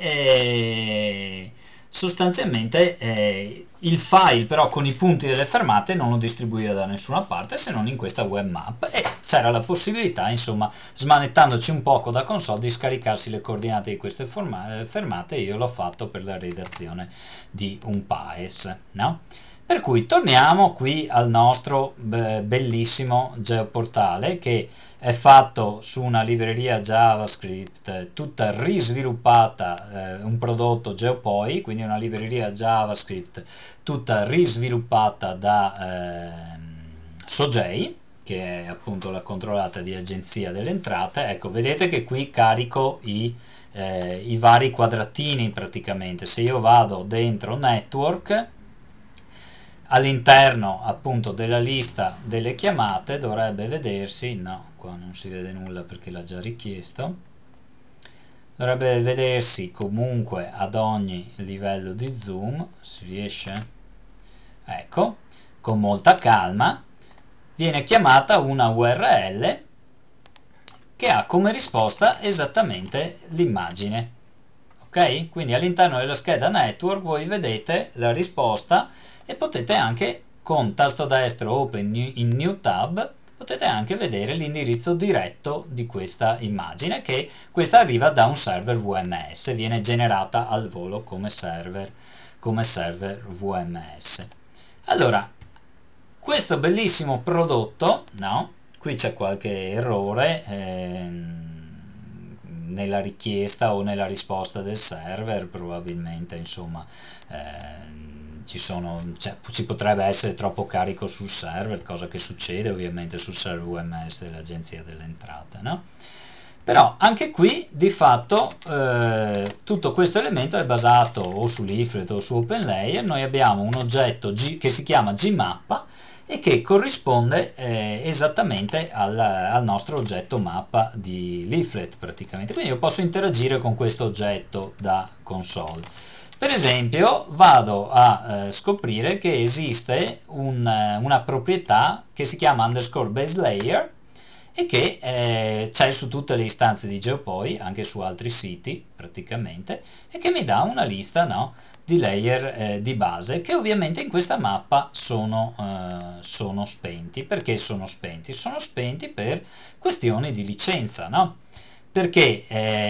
eh, sostanzialmente eh, il file però con i punti delle fermate non lo distribuiva da nessuna parte se non in questa webmap, e c'era la possibilità, insomma, smanettandoci un poco da console, di scaricarsi le coordinate di queste fermate. Io l'ho fatto per la redazione di un paes, no? Per cui torniamo qui al nostro bellissimo geoportale, che è fatto su una libreria JavaScript tutta risviluppata, eh, un prodotto GeoPoi, quindi una libreria JavaScript tutta risviluppata da eh, Sojei, che è appunto la controllata di Agenzia delle Entrate. Ecco, vedete che qui carico i, eh, i vari quadratini praticamente. Se io vado dentro Network, all'interno appunto della lista delle chiamate dovrebbe vedersi, no, qua non si vede nulla perché l'ha già richiesto, dovrebbe vedersi comunque ad ogni livello di zoom, si riesce, ecco, con molta calma, viene chiamata una U R L che ha come risposta esattamente l'immagine, ok? Quindi all'interno della scheda network voi vedete la risposta, e potete anche con tasto destro open in new tab potete anche vedere l'indirizzo diretto di questa immagine, che questa arriva da un server V M S, viene generata al volo come server, come server V M S. Allora, questo bellissimo prodotto, no? Qui c'è qualche errore ehm, nella richiesta o nella risposta del server, probabilmente, insomma, ehm, ci sono, cioè, ci potrebbe essere troppo carico sul server, cosa che succede ovviamente sul server V M S dell'Agenzia delle Entrate, no? Però anche qui di fatto eh, tutto questo elemento è basato o su Leaflet o su OpenLayer. Noi abbiamo un oggetto G, che si chiama gmappa e che corrisponde eh, esattamente al, al nostro oggetto mappa di Leaflet praticamente. Quindi io posso interagire con questo oggetto da console. Per esempio vado a eh, scoprire che esiste un, una proprietà che si chiama underscore base layer e che eh, c'è su tutte le istanze di GeoPoi, anche su altri siti praticamente, e che mi dà una lista, no, di layer eh, di base, che ovviamente in questa mappa sono, eh, sono spenti. Perché sono spenti? Sono spenti per questioni di licenza, no? Perché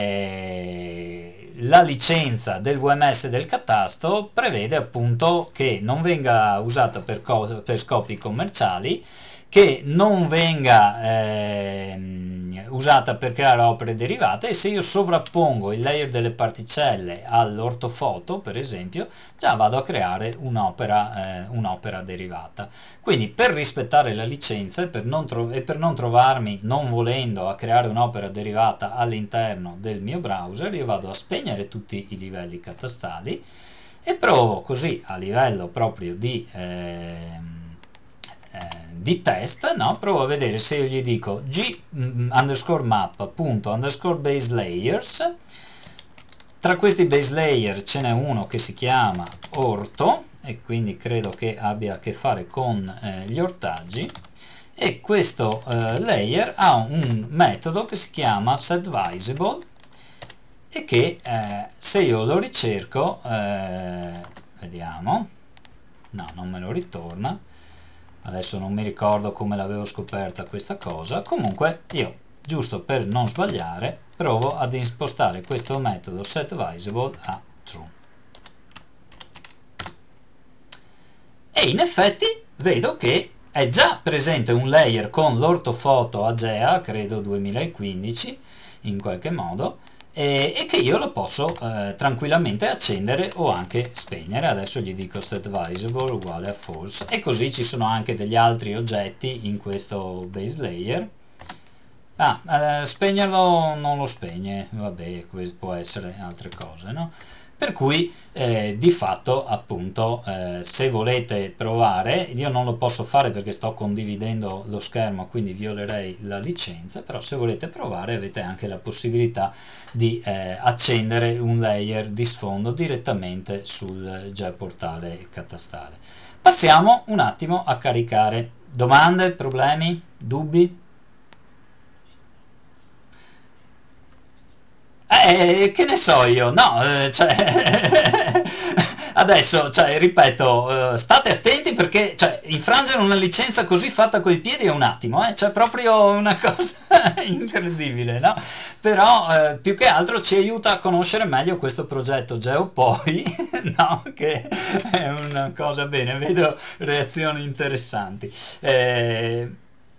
eh, la licenza del V M S del catasto prevede appunto che non venga usata per, per scopi commerciali, che non venga eh, usata per creare opere derivate, e se io sovrappongo il layer delle particelle all'ortofoto, per esempio, già vado a creare un'opera eh, un'opera derivata. Quindi per rispettare la licenza e per non, e per non trovarmi, non volendo, a creare un'opera derivata all'interno del mio browser, io vado a spegnere tutti i livelli catastali e provo così a livello proprio di... Eh, Eh, di test, no? Provo a vedere se io gli dico g underscore map punto underscore base layers. Tra questi base layer ce n'è uno che si chiama orto, e quindi credo che abbia a che fare con eh, gli ortaggi, e questo eh, layer ha un metodo che si chiama setVisible e che eh, se io lo ricerco, eh, vediamo, no, non me lo ritorna. Adesso non mi ricordo come l'avevo scoperta questa cosa. Comunque io, giusto per non sbagliare, provo ad impostare questo metodo setVisible a true. E in effetti vedo che è già presente un layer con l'ortofoto Agea, credo duemilaquindici, in qualche modo, e, e che io lo posso eh, tranquillamente accendere o anche spegnere. Adesso gli dico setVisible uguale a false, e così ci sono anche degli altri oggetti in questo base layer. Ah, eh, spegnerlo non lo spegne, vabbè, questo può essere altre cose, no? Per cui eh, di fatto, appunto, eh, se volete provare, io non lo posso fare perché sto condividendo lo schermo, quindi violerei la licenza, però se volete provare avete anche la possibilità di eh, accendere un layer di sfondo direttamente sul geoportale catastale. Passiamo un attimo a caricare. Domande, problemi, dubbi? Eh, che ne so io, no, eh, cioè, adesso, cioè, ripeto, eh, state attenti perché, cioè, infrangere una licenza così fatta coi piedi è un attimo, eh, cioè, proprio una cosa incredibile, no? Però, eh, più che altro ci aiuta a conoscere meglio questo progetto GeoPoi, no? Che è una cosa, bene, vedo reazioni interessanti. Eh,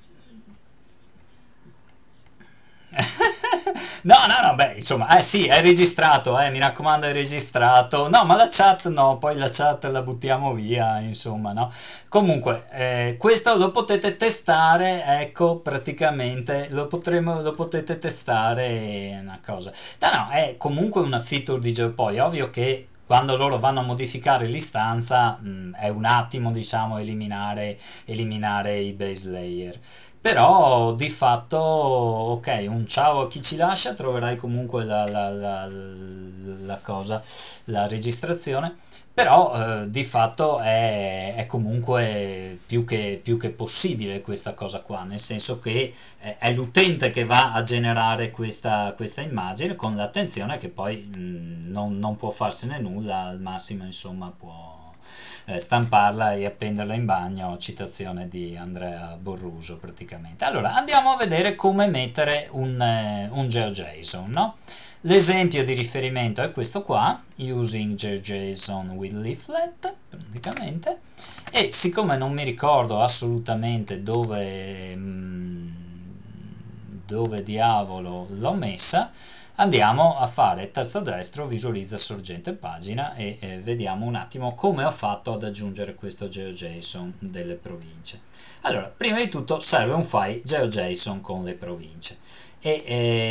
No, no, no, beh, insomma, eh sì, è registrato, eh, mi raccomando, è registrato. No, ma la chat no, poi la chat la buttiamo via, insomma, no? Comunque, eh, questo lo potete testare, ecco, praticamente, lo potremo, lo potete testare, è una cosa. No, no, è comunque una feature di GeoPoi, ovvio che quando loro vanno a modificare l'istanza, mh, è un attimo, diciamo, eliminare, eliminare i base layer. Però di fatto, ok, un ciao a chi ci lascia, troverai comunque la, la- la- la cosa, la registrazione, però eh, di fatto è, è comunque più che, più che possibile questa cosa qua, nel senso che eh, è l'utente che va a generare questa, questa immagine con l'attenzione che poi mh, non, non può farsene nulla, al massimo insomma può eh, stamparla e appenderla in bagno, citazione di Andrea Borruso praticamente. Allora andiamo a vedere come mettere un, eh, un GeoJSON, no? L'esempio di riferimento è questo qua, using GeoJSON with leaflet, praticamente, e siccome non mi ricordo assolutamente dove, mh, dove diavolo l'ho messa, andiamo a fare tasto destro, visualizza sorgente pagina e eh, vediamo un attimo come ho fatto ad aggiungere questo GeoJSON delle province. Allora, prima di tutto serve un file GeoJSON con le province e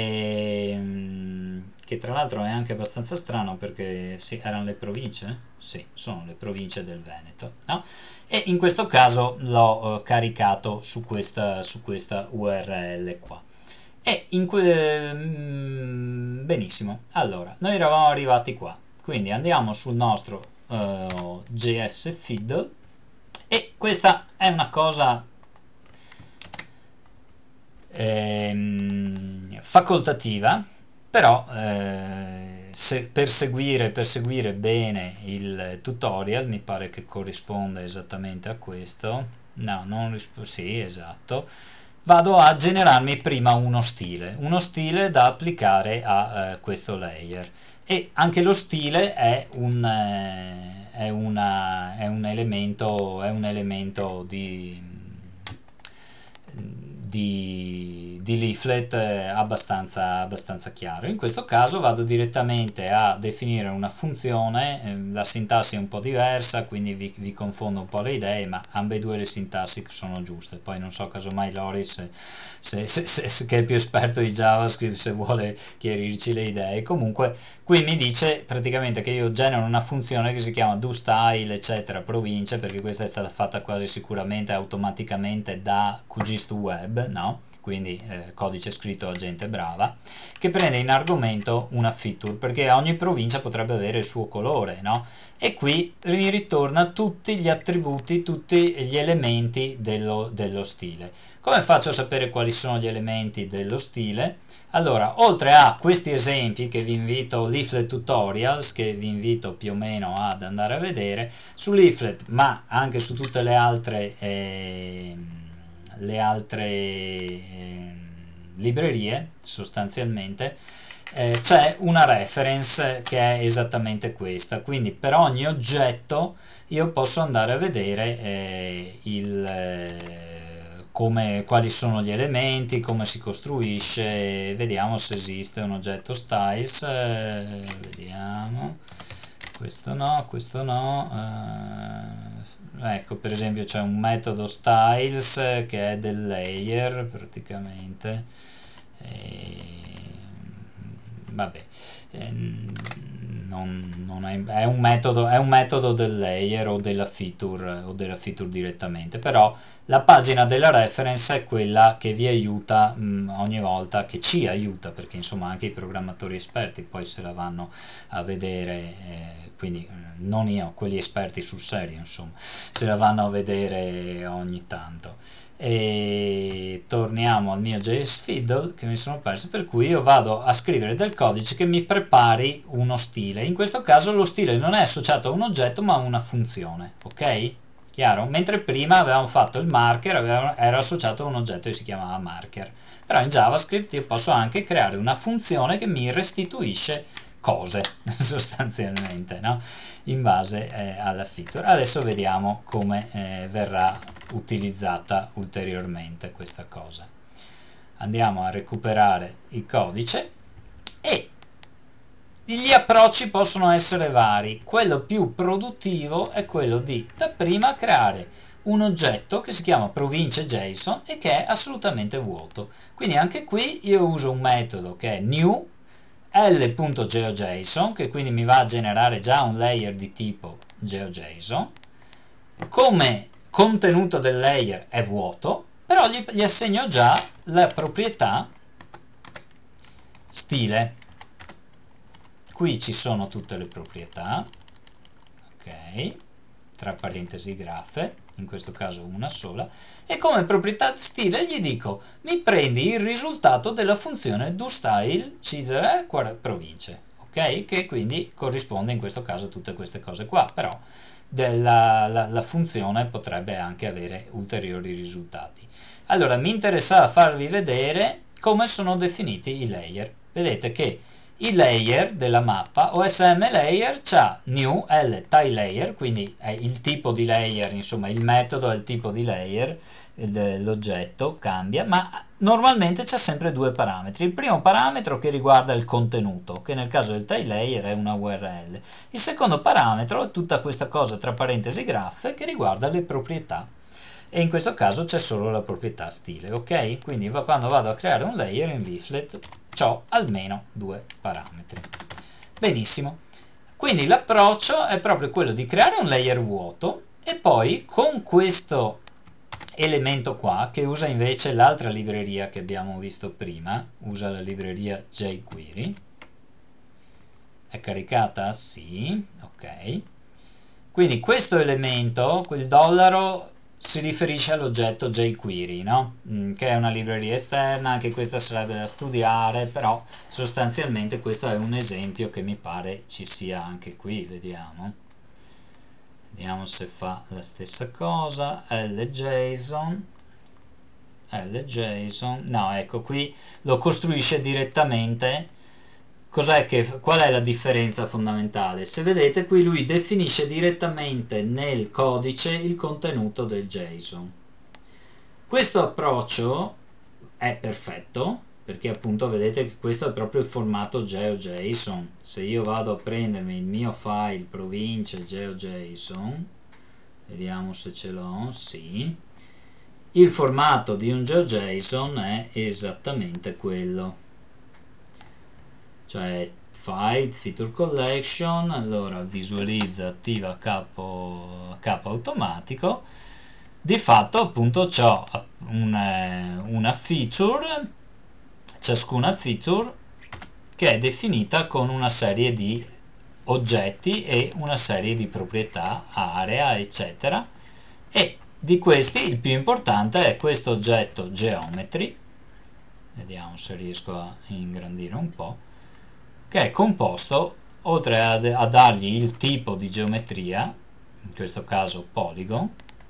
ehm, che tra l'altro è anche abbastanza strano perché sì, erano le province? Sì, sono le province del Veneto, no? E in questo caso l'ho eh, caricato su questa, su questa U R L qua. E in que... mm, benissimo, allora noi eravamo arrivati qua, quindi andiamo sul nostro uh, J S Fiddle, e questa è una cosa ehm, facoltativa, però eh, se per seguire, per seguire bene il tutorial mi pare che corrisponda esattamente a questo. No, non risp- sì, esatto. Vado a generarmi prima uno stile, uno stile da applicare a eh, questo layer, e anche lo stile è un, eh, è una, è un elemento, è un elemento di, di, di leaflet eh, abbastanza, abbastanza chiaro. In questo caso vado direttamente a definire una funzione, eh, la sintassi è un po' diversa, quindi vi, vi confondo un po' le idee, ma ambedue le sintassi sono giuste. Poi non so casomai Loris, se, se, se, se, che è più esperto di JavaScript, se vuole chiarirci le idee. Comunque qui mi dice praticamente che io genero una funzione che si chiama doStyle eccetera province, perché questa è stata fatta quasi sicuramente automaticamente da QGIS2Web, no? Quindi eh, codice scritto a gente brava, che prende in argomento una feature, perché ogni provincia potrebbe avere il suo colore, no? E qui mi ritorna tutti gli attributi, tutti gli elementi dello, dello stile. Come faccio a sapere quali sono gli elementi dello stile? Allora, oltre a questi esempi che vi invito, leaflet tutorials, che vi invito più o meno ad andare a vedere, su leaflet, ma anche su tutte le altre, eh, le altre eh, librerie, sostanzialmente, eh, c'è una reference che è esattamente questa. Quindi per ogni oggetto io posso andare a vedere eh, il... Eh, come, quali sono gli elementi, come si costruisce. Vediamo se esiste un oggetto styles, eh, vediamo, questo no, questo no, eh, ecco per esempio c'è un metodo styles eh, che è del layer praticamente, e, vabbè, eh, Non, non è, è, un metodo, è un metodo del layer o della feature o della feature direttamente, però la pagina della reference è quella che vi aiuta mh, ogni volta, che ci aiuta, perché insomma anche i programmatori esperti poi se la vanno a vedere, eh, quindi non io, quelli esperti sul serio insomma, se la vanno a vedere ogni tanto. E torniamo al mio J S Fiddle che mi sono perso, per cui io vado a scrivere del codice che mi prepari uno stile. In questo caso lo stile non è associato a un oggetto ma a una funzione, ok? Chiaro? Mentre prima avevamo fatto il marker, avevamo, era associato a un oggetto che si chiamava marker, però in JavaScript io posso anche creare una funzione che mi restituisce cose sostanzialmente, no? In base eh, alla feature. Adesso vediamo come eh, verrà utilizzata ulteriormente questa cosa. Andiamo a recuperare il codice e gli approcci possono essere vari. Quello più produttivo è quello di dapprima creare un oggetto che si chiama province JSON e che è assolutamente vuoto. Quindi anche qui io uso un metodo che è new l.geojson, che quindi mi va a generare già un layer di tipo GeoJSON. Come contenuto del layer è vuoto, però gli, gli assegno già la proprietà stile. Qui ci sono tutte le proprietà, ok, tra parentesi graffe, in questo caso una sola, e come proprietà stile gli dico mi prendi il risultato della funzione doStyle Cesare province, ok, che quindi corrisponde in questo caso a tutte queste cose qua, però della, la, la funzione potrebbe anche avere ulteriori risultati. Allora mi interessava farvi vedere come sono definiti i layer. Vedete che il layer della mappa O S M layer c'ha new l tile layer, quindi è il tipo di layer, insomma il metodo è il tipo di layer, l'oggetto cambia, ma normalmente c'è sempre due parametri. Il primo parametro che riguarda il contenuto, che nel caso del tile layer è una U R L. Il secondo parametro è tutta questa cosa tra parentesi graffe che riguarda le proprietà, e in questo caso c'è solo la proprietà stile, ok? Quindi quando vado a creare un layer in leaflet ho almeno due parametri. Benissimo, quindi l'approccio è proprio quello di creare un layer vuoto e poi con questo elemento qua, che usa invece l'altra libreria che abbiamo visto prima, usa la libreria jQuery. È caricata? Sì, ok. Quindi questo elemento, quel dollaro, si riferisce all'oggetto jQuery, no? Mm, che è una libreria esterna, anche questa sarebbe da studiare, però sostanzialmente questo è un esempio che mi pare ci sia anche qui, vediamo. Vediamo se fa la stessa cosa, ljson, ljson, no, ecco qui lo costruisce direttamente. Cos'è che, qual è la differenza fondamentale? Se vedete qui lui definisce direttamente nel codice il contenuto del JSON. Questo approccio è perfetto, perché appunto vedete che questo è proprio il formato GeoJSON. Se io vado a prendermi il mio file province GeoJSON, vediamo se ce l'ho, sì, il formato di un GeoJSON è esattamente quello, cioè file feature collection, allora visualizza, attiva capo, capo automatico. Di fatto appunto ho una, una feature, ciascuna feature che è definita con una serie di oggetti e una serie di proprietà, area, eccetera, e di questi il più importante è questo oggetto geometry, vediamo se riesco a ingrandire un po', che è composto, oltre a, a dargli il tipo di geometria, in questo caso polygon,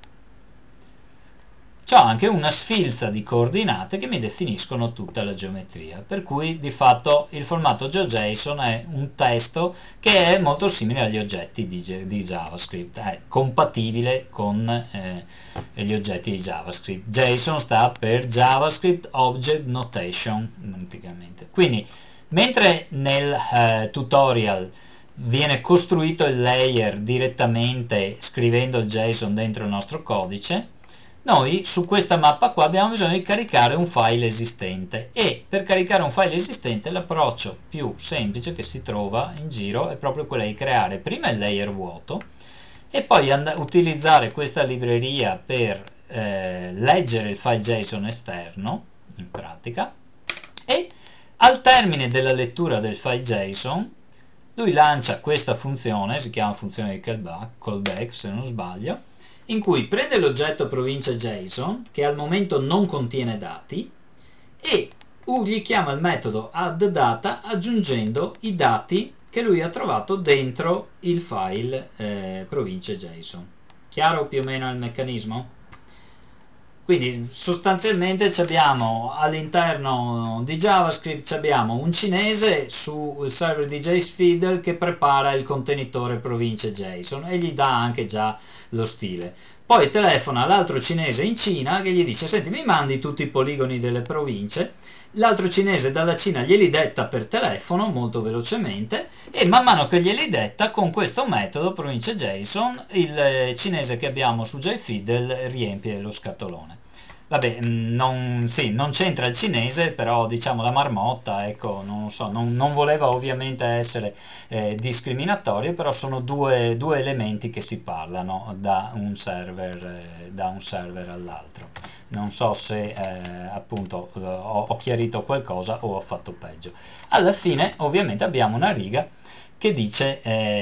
c'ho anche una sfilza di coordinate che mi definiscono tutta la geometria, per cui di fatto il formato GeoJSON è un testo che è molto simile agli oggetti di, di JavaScript, è compatibile con eh, gli oggetti di JavaScript. JSON sta per JavaScript Object Notation praticamente. Quindi mentre nel eh, tutorial viene costruito il layer direttamente scrivendo il JSON dentro il nostro codice, noi su questa mappa qua abbiamo bisogno di caricare un file esistente, e per caricare un file esistente l'approccio più semplice che si trova in giro è proprio quello di creare prima il layer vuoto e poi utilizzare questa libreria per eh, leggere il file JSON esterno, in pratica, e al termine della lettura del file JSON lui lancia questa funzione, si chiama funzione di callback, callback se non sbaglio, in cui prende l'oggetto provincia JSON, che al momento non contiene dati, e uh, gli chiama il metodo addData aggiungendo i dati che lui ha trovato dentro il file eh, province JSON. Chiaro più o meno il meccanismo? Quindi sostanzialmente abbiamo all'interno di JavaScript abbiamo un cinese sul server di JSFiddle che prepara il contenitore province JSON e gli dà anche già lo stile. Poi telefona l'altro cinese in Cina che gli dice: senti, mi mandi tutti i poligoni delle province. L'altro cinese dalla Cina glieli detta per telefono molto velocemente, e man mano che glieli detta con questo metodo province JSON il cinese che abbiamo su JFiddle riempie lo scatolone. Vabbè, non, sì, non c'entra il cinese, però diciamo la marmotta, ecco, non so, non, non voleva ovviamente essere eh, discriminatorio, però sono due, due elementi che si parlano da un server, eh, da un server all'altro. Non so se eh, appunto ho, ho chiarito qualcosa o ho fatto peggio. Alla fine ovviamente abbiamo una riga che dice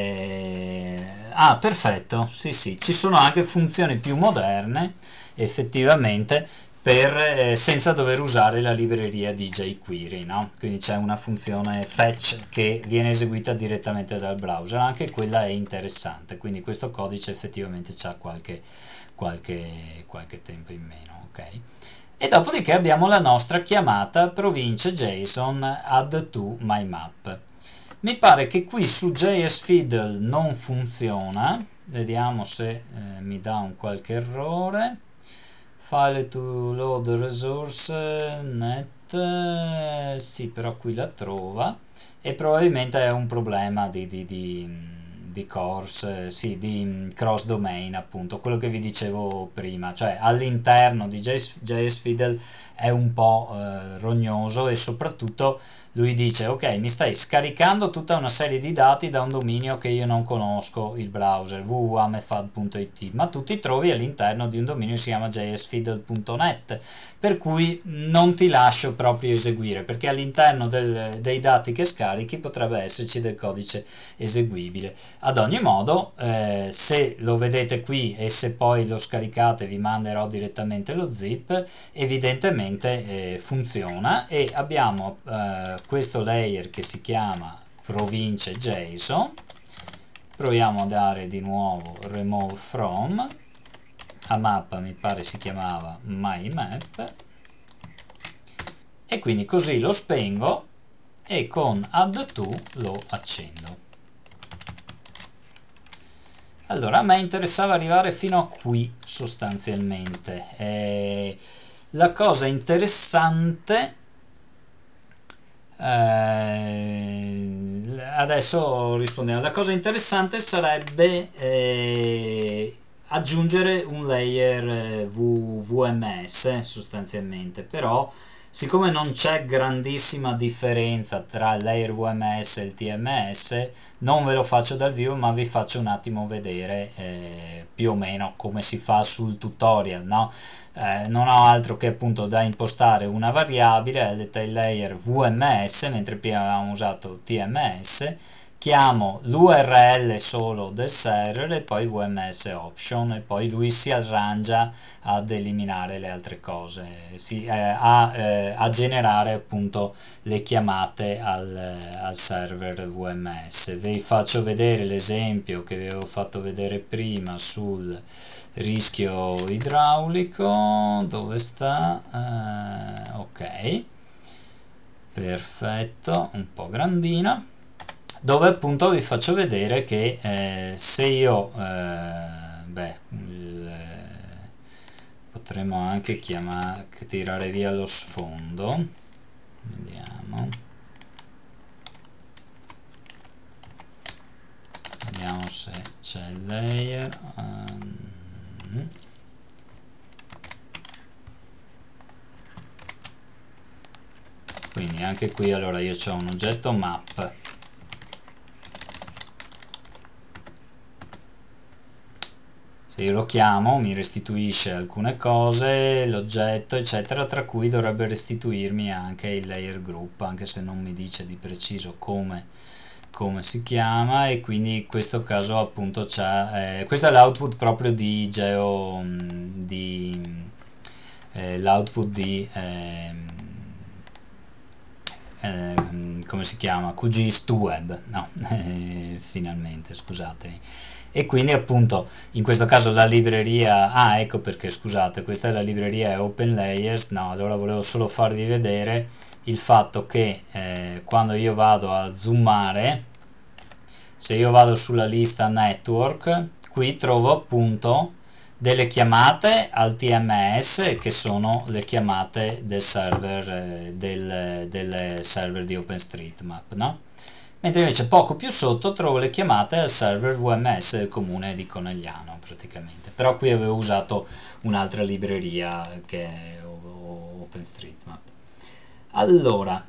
eh, ah, perfetto, sì sì, ci sono anche funzioni più moderne effettivamente per, eh, senza dover usare la libreria di jQuery, no? Quindi c'è una funzione fetch che viene eseguita direttamente dal browser, anche quella è interessante, quindi questo codice effettivamente ha qualche, qualche, qualche tempo in meno, ok? E dopodiché abbiamo la nostra chiamata province JSON add to my map. Mi pare che qui su JSFiddle non funziona, vediamo se eh, mi dà un qualche errore. File to load resource net, eh, sì, però qui la trova, e probabilmente è un problema di, di, di, di course, sì, di cross domain, appunto, quello che vi dicevo prima, cioè all'interno di JSFiddle è un po' eh, rognoso, e soprattutto lui dice: ok, mi stai scaricando tutta una serie di dati da un dominio che io non conosco, il browser w w w punto amefad punto i t, ma tu ti trovi all'interno di un dominio che si chiama jsfiddle punto net, per cui non ti lascio proprio eseguire, perché all'interno del, dei dati che scarichi potrebbe esserci del codice eseguibile. Ad ogni modo, eh, se lo vedete qui e se poi lo scaricate vi manderò direttamente lo zip, evidentemente eh, funziona, e abbiamo eh, questo layer che si chiama province JSON. Proviamo a dare di nuovo remove from, a mappa mi pare si chiamava my map, e quindi così lo spengo e con add to lo accendo. Allora, a me interessava arrivare fino a qui sostanzialmente. Eh, la cosa interessante, eh, adesso rispondiamo, la cosa interessante sarebbe eh, aggiungere un layer eh, v, V M S sostanzialmente, però siccome non c'è grandissima differenza tra il layer V M S e il T M S, non ve lo faccio dal vivo, ma vi faccio un attimo vedere eh, più o meno come si fa sul tutorial, no? Eh, non ho altro che appunto da impostare una variabile, il detail layer V M S, mentre prima avevamo usato T M S, chiamo l'U R L solo del server e poi V M S option, e poi lui si arrangia ad eliminare le altre cose, si, eh, a, eh, a generare appunto le chiamate al, al server V M S. Vi faccio vedere l'esempio che vi avevo fatto vedere prima sul rischio idraulico. Dove sta? Eh, ok, perfetto, un po' grandina, dove appunto vi faccio vedere che eh, se io eh, beh il, potremmo anche chiamare, tirare via lo sfondo, vediamo vediamo se c'è il layer. um, quindi anche qui allora io ho un oggetto map, se io lo chiamo mi restituisce alcune cose, l'oggetto eccetera, tra cui dovrebbe restituirmi anche il layer group, anche se non mi dice di preciso come, come si chiama, e quindi in questo caso appunto c'è eh, questo è l'output proprio di geo di eh, l'output di eh, eh, come si chiama, Q G I S Web, no, eh, finalmente, scusatemi. E quindi appunto in questo caso la libreria, ah ecco perché, scusate, questa è la libreria Open Layers, no, allora volevo solo farvi vedere il fatto che eh, quando io vado a zoomare, se io vado sulla lista network, qui trovo appunto delle chiamate al T M S che sono le chiamate del server eh, del, del server di OpenStreetMap, no? Mentre invece poco più sotto trovo le chiamate al server V M S del comune di Conegliano praticamente, però qui avevo usato un'altra libreria che è OpenStreetMap. Allora,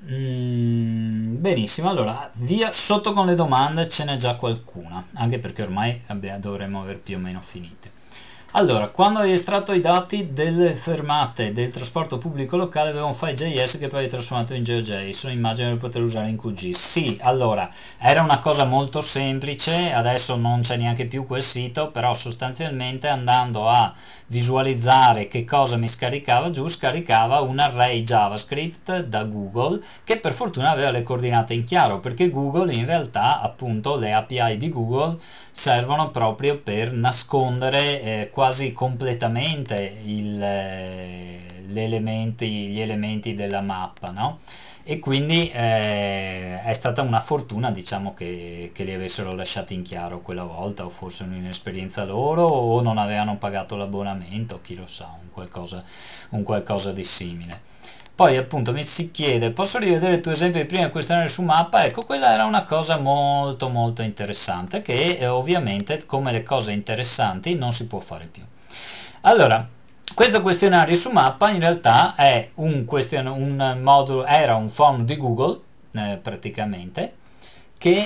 mm, benissimo, allora via sotto con le domande, ce n'è già qualcuna, anche perché ormai abbia, dovremmo aver più o meno finite. Allora, quando hai estratto i dati delle fermate del trasporto pubblico locale aveva un file J S che poi hai trasformato in GeoJSON, immagino di poter usare in Q G I S. Sì, allora, era una cosa molto semplice, adesso non c'è neanche più quel sito, però sostanzialmente andando a visualizzare che cosa mi scaricava giù, scaricava un array JavaScript da Google, che per fortuna aveva le coordinate in chiaro, perché Google in realtà, appunto, le A P I di Google servono proprio per nascondere eh, quasi completamente il, eh, elementi, gli elementi della mappa, no? E quindi eh, è stata una fortuna, diciamo, che, che li avessero lasciati in chiaro quella volta, o forse un'inesperienza loro, o non avevano pagato l'abbonamento, chi lo sa, un qualcosa, un qualcosa di simile. Poi appunto mi si chiede, posso rivedere il tuo esempio di prima questionario su mappa? Ecco, quella era una cosa molto molto interessante, che eh, ovviamente, come le cose interessanti, non si può fare più. Allora, questo questionario su mappa in realtà è un, question, un modulo, era un form di Google eh, praticamente, che,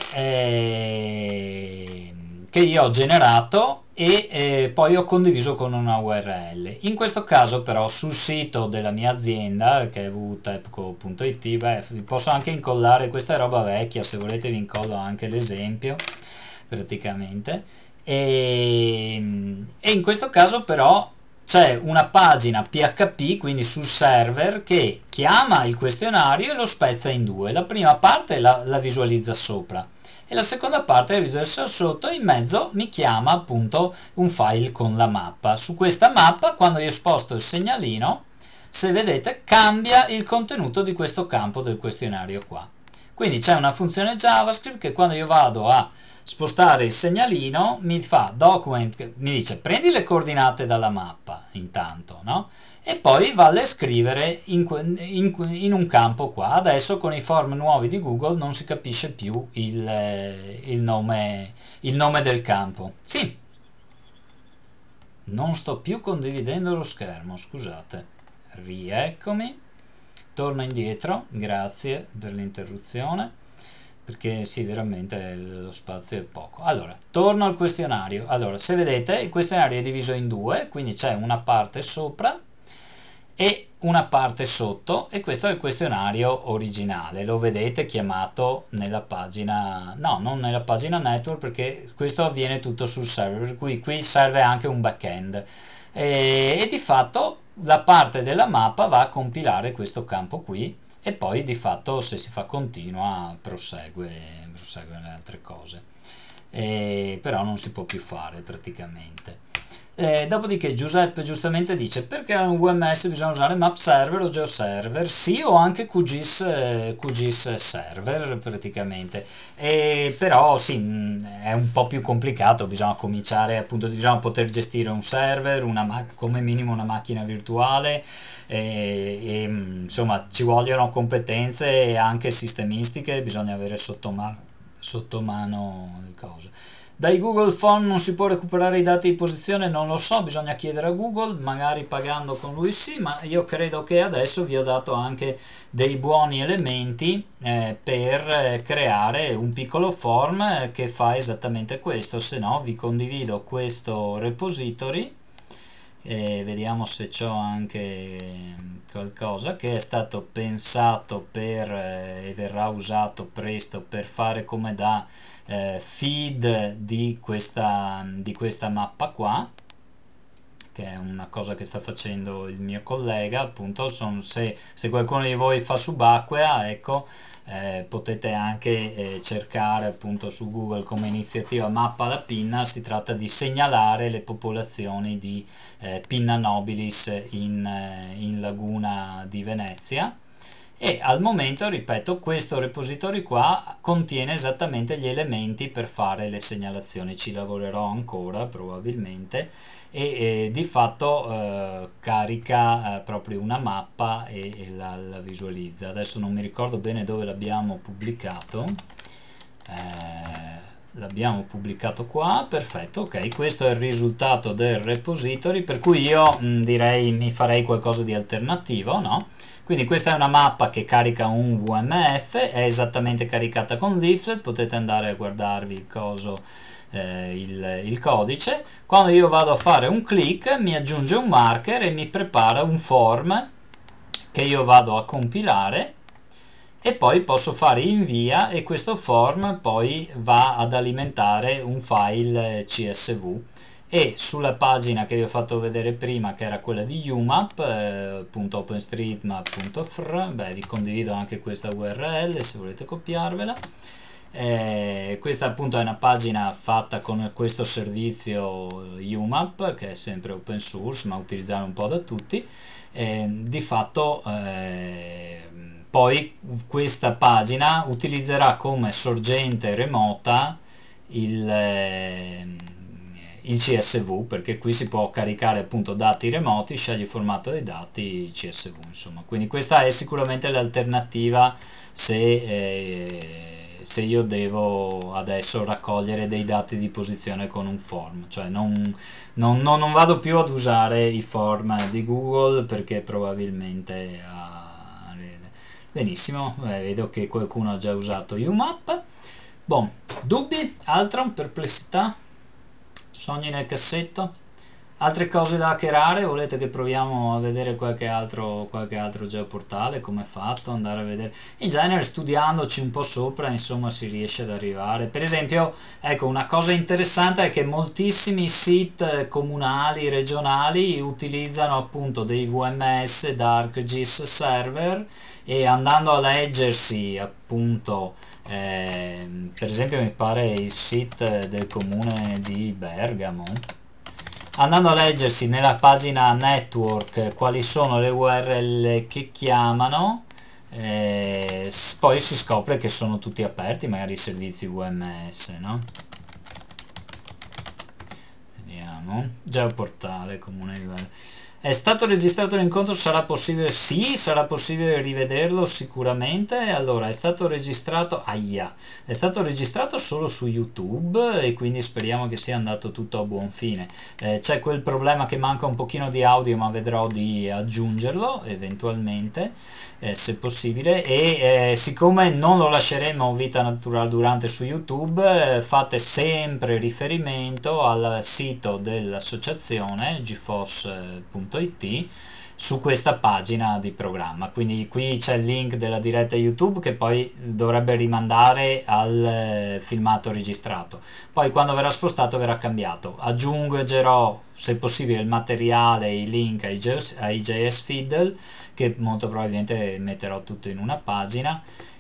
eh, che io ho generato e eh, poi ho condiviso con una U R L. In questo caso però sul sito della mia azienda, che è w w w punto tepco punto i t, beh, vi posso anche incollare, questa è roba vecchia, se volete vi incollo anche l'esempio praticamente, e, e in questo caso però c'è una pagina P H P, quindi sul server, che chiama il questionario e lo spezza in due. La prima parte la, la visualizza sopra e la seconda parte la visualizza sotto, e in mezzo mi chiama appunto un file con la mappa. Su questa mappa, quando io sposto il segnalino, se vedete, cambia il contenuto di questo campo del questionario qua. Quindi c'è una funzione JavaScript che quando io vado a spostare il segnalino mi fa document, mi dice prendi le coordinate dalla mappa intanto, no? e poi valle a scrivere in, in, in un campo qua. Adesso con i form nuovi di Google non si capisce più il, il, nome, il nome del campo. Sì, non sto più condividendo lo schermo, scusate. Rieccomi, torno indietro, grazie per l'interruzione, perché sì, veramente lo spazio è poco. Allora, torno al questionario. Allora, se vedete, il questionario è diviso in due, quindi c'è una parte sopra e una parte sotto, e questo è il questionario originale, lo vedete chiamato nella pagina, no, non nella pagina network, perché questo avviene tutto sul server, per cui qui serve anche un backend, e, e di fatto la parte della mappa va a compilare questo campo qui, e poi di fatto se si fa continua prosegue, prosegue le altre cose, e, però non si può più fare praticamente. Eh, dopodiché Giuseppe giustamente dice: perché un V M S bisogna usare map server o geoserver? Sì, o anche Q G I S, eh, Q G I S server praticamente. E, però sì, mh, è un po' più complicato, bisogna cominciare appunto, bisogna poter gestire un server, una ma- come minimo una macchina virtuale, e, e, mh, insomma ci vogliono competenze anche sistemistiche, bisogna avere sotto, ma- sotto mano le cose. Dai Google Phone non si può recuperare i dati di posizione? Non lo so, bisogna chiedere a Google, magari pagando con lui sì, ma io credo che adesso vi ho dato anche dei buoni elementi eh, per eh, creare un piccolo form eh, che fa esattamente questo. Se no vi condivido questo repository e vediamo se c'ho anche qualcosa che è stato pensato per eh, e verrà usato presto per fare come da eh, feed di questa, di questa mappa qua, che è una cosa che sta facendo il mio collega. Appunto, son, se, se qualcuno di voi fa subacquea, ecco, eh, potete anche eh, cercare appunto su Google come iniziativa Mappa la Pinna. Si tratta di segnalare le popolazioni di eh, Pinna nobilis in, eh, in Laguna di Venezia. E al momento, ripeto, questo repository qua contiene esattamente gli elementi per fare le segnalazioni. Ci lavorerò ancora probabilmente, e, e di fatto eh, carica eh, proprio una mappa e, e la, la visualizza. Adesso non mi ricordo bene dove l'abbiamo pubblicato. Eh, l'abbiamo pubblicato qua, perfetto, ok, questo è il risultato del repository, per cui io mh, direi mi farei qualcosa di alternativo, no? Quindi questa è una mappa che carica un V M F, è esattamente caricata con Leaflet, potete andare a guardarvi il coso, eh, il, il codice. Quando io vado a fare un click mi aggiunge un marker e mi prepara un form che io vado a compilare, e poi posso fare invia, e questo form poi va ad alimentare un file C S V. E sulla pagina che vi ho fatto vedere prima, che era quella di U M A P, eh, .openstreetmap.fr, beh, vi condivido anche questa U R L se volete copiarvela. Eh, questa appunto è una pagina fatta con questo servizio U M A P, che è sempre open source ma utilizzato un po' da tutti. Eh, di fatto eh, poi questa pagina utilizzerà come sorgente remota il, eh, il C S V, perché qui si può caricare appunto dati remoti, scegli il formato dei dati C S V, insomma. Quindi questa è sicuramente l'alternativa se, eh, se io devo adesso raccogliere dei dati di posizione con un form, cioè non, non, non, non vado più ad usare i form di Google, perché probabilmente ha... Benissimo, eh, vedo che qualcuno ha già usato U M A P. Bon, dubbi? Altro? Perplessità? Sogni nel cassetto? Altre cose da hackerare? Volete che proviamo a vedere qualche altro, qualche altro geoportale? Come è fatto? Andare a vedere. In genere, studiandoci un po' sopra, insomma, si riesce ad arrivare. Per esempio, ecco, una cosa interessante è che moltissimi siti comunali, regionali, utilizzano appunto dei V M S da ArcGIS server, e andando a leggersi appunto, eh, per esempio mi pare il sito del comune di Bergamo, andando a leggersi nella pagina network quali sono le U R L che chiamano, eh, poi si scopre che sono tutti aperti, magari i servizi V M S, no? Vediamo, geoportale comune di Bergamo. È stato registrato l'incontro, sarà possibile? Sì, sarà possibile rivederlo sicuramente. Allora, è stato registrato, ahia, è stato registrato solo su YouTube e quindi speriamo che sia andato tutto a buon fine. Eh, c'è quel problema che manca un pochino di audio, ma vedrò di aggiungerlo eventualmente, eh, se possibile. E eh, siccome non lo lasceremo vita natural durante su YouTube, eh, fate sempre riferimento al sito dell'associazione geforce punto it su questa pagina di programma. Quindi qui c'è il link della diretta YouTube che poi dovrebbe rimandare al eh, filmato registrato. Poi quando verrà spostato verrà cambiato. Aggiungerò se possibile il materiale, i link ai, ai J S Fiddle, che molto probabilmente metterò tutto in una pagina.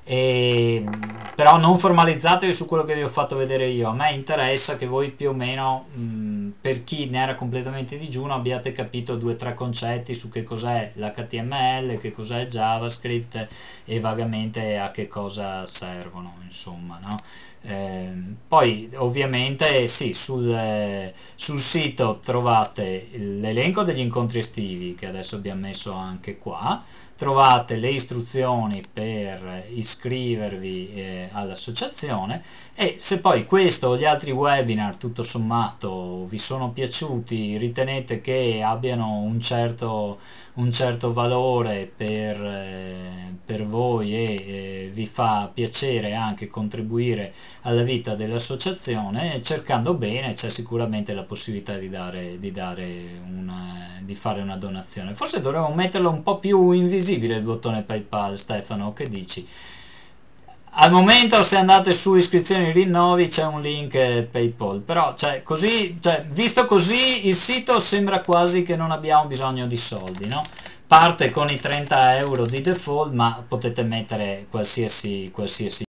E, però non formalizzatevi su quello che vi ho fatto vedere io. A me interessa che voi più o meno, mh, per chi ne era completamente digiuno, abbiate capito due o tre concetti su che cos'è l'H T M L, che cos'è JavaScript e vagamente a che cosa servono, insomma, no? Eh, poi ovviamente sì, sul, eh, sul sito trovate l'elenco degli incontri estivi che adesso abbiamo messo anche qua, trovate le istruzioni per iscrivervi eh, all'associazione, e se poi questo o gli altri webinar tutto sommato vi sono piaciuti, ritenete che abbiano un certo, un certo valore per, eh, per voi e eh, vi fa piacere anche contribuire alla vita dell'associazione, cercando bene c'è sicuramente la possibilità di dare, di dare una, di fare una donazione. Forse dovremmo metterlo un po' più invisibile il bottone PayPal, Stefano, che dici? Al momento se andate su iscrizioni rinnovi c'è un link eh, PayPal, però cioè, così, cioè, visto così il sito sembra quasi che non abbiamo bisogno di soldi, no? Parte con i trenta euro di default, ma potete mettere qualsiasi, qualsiasi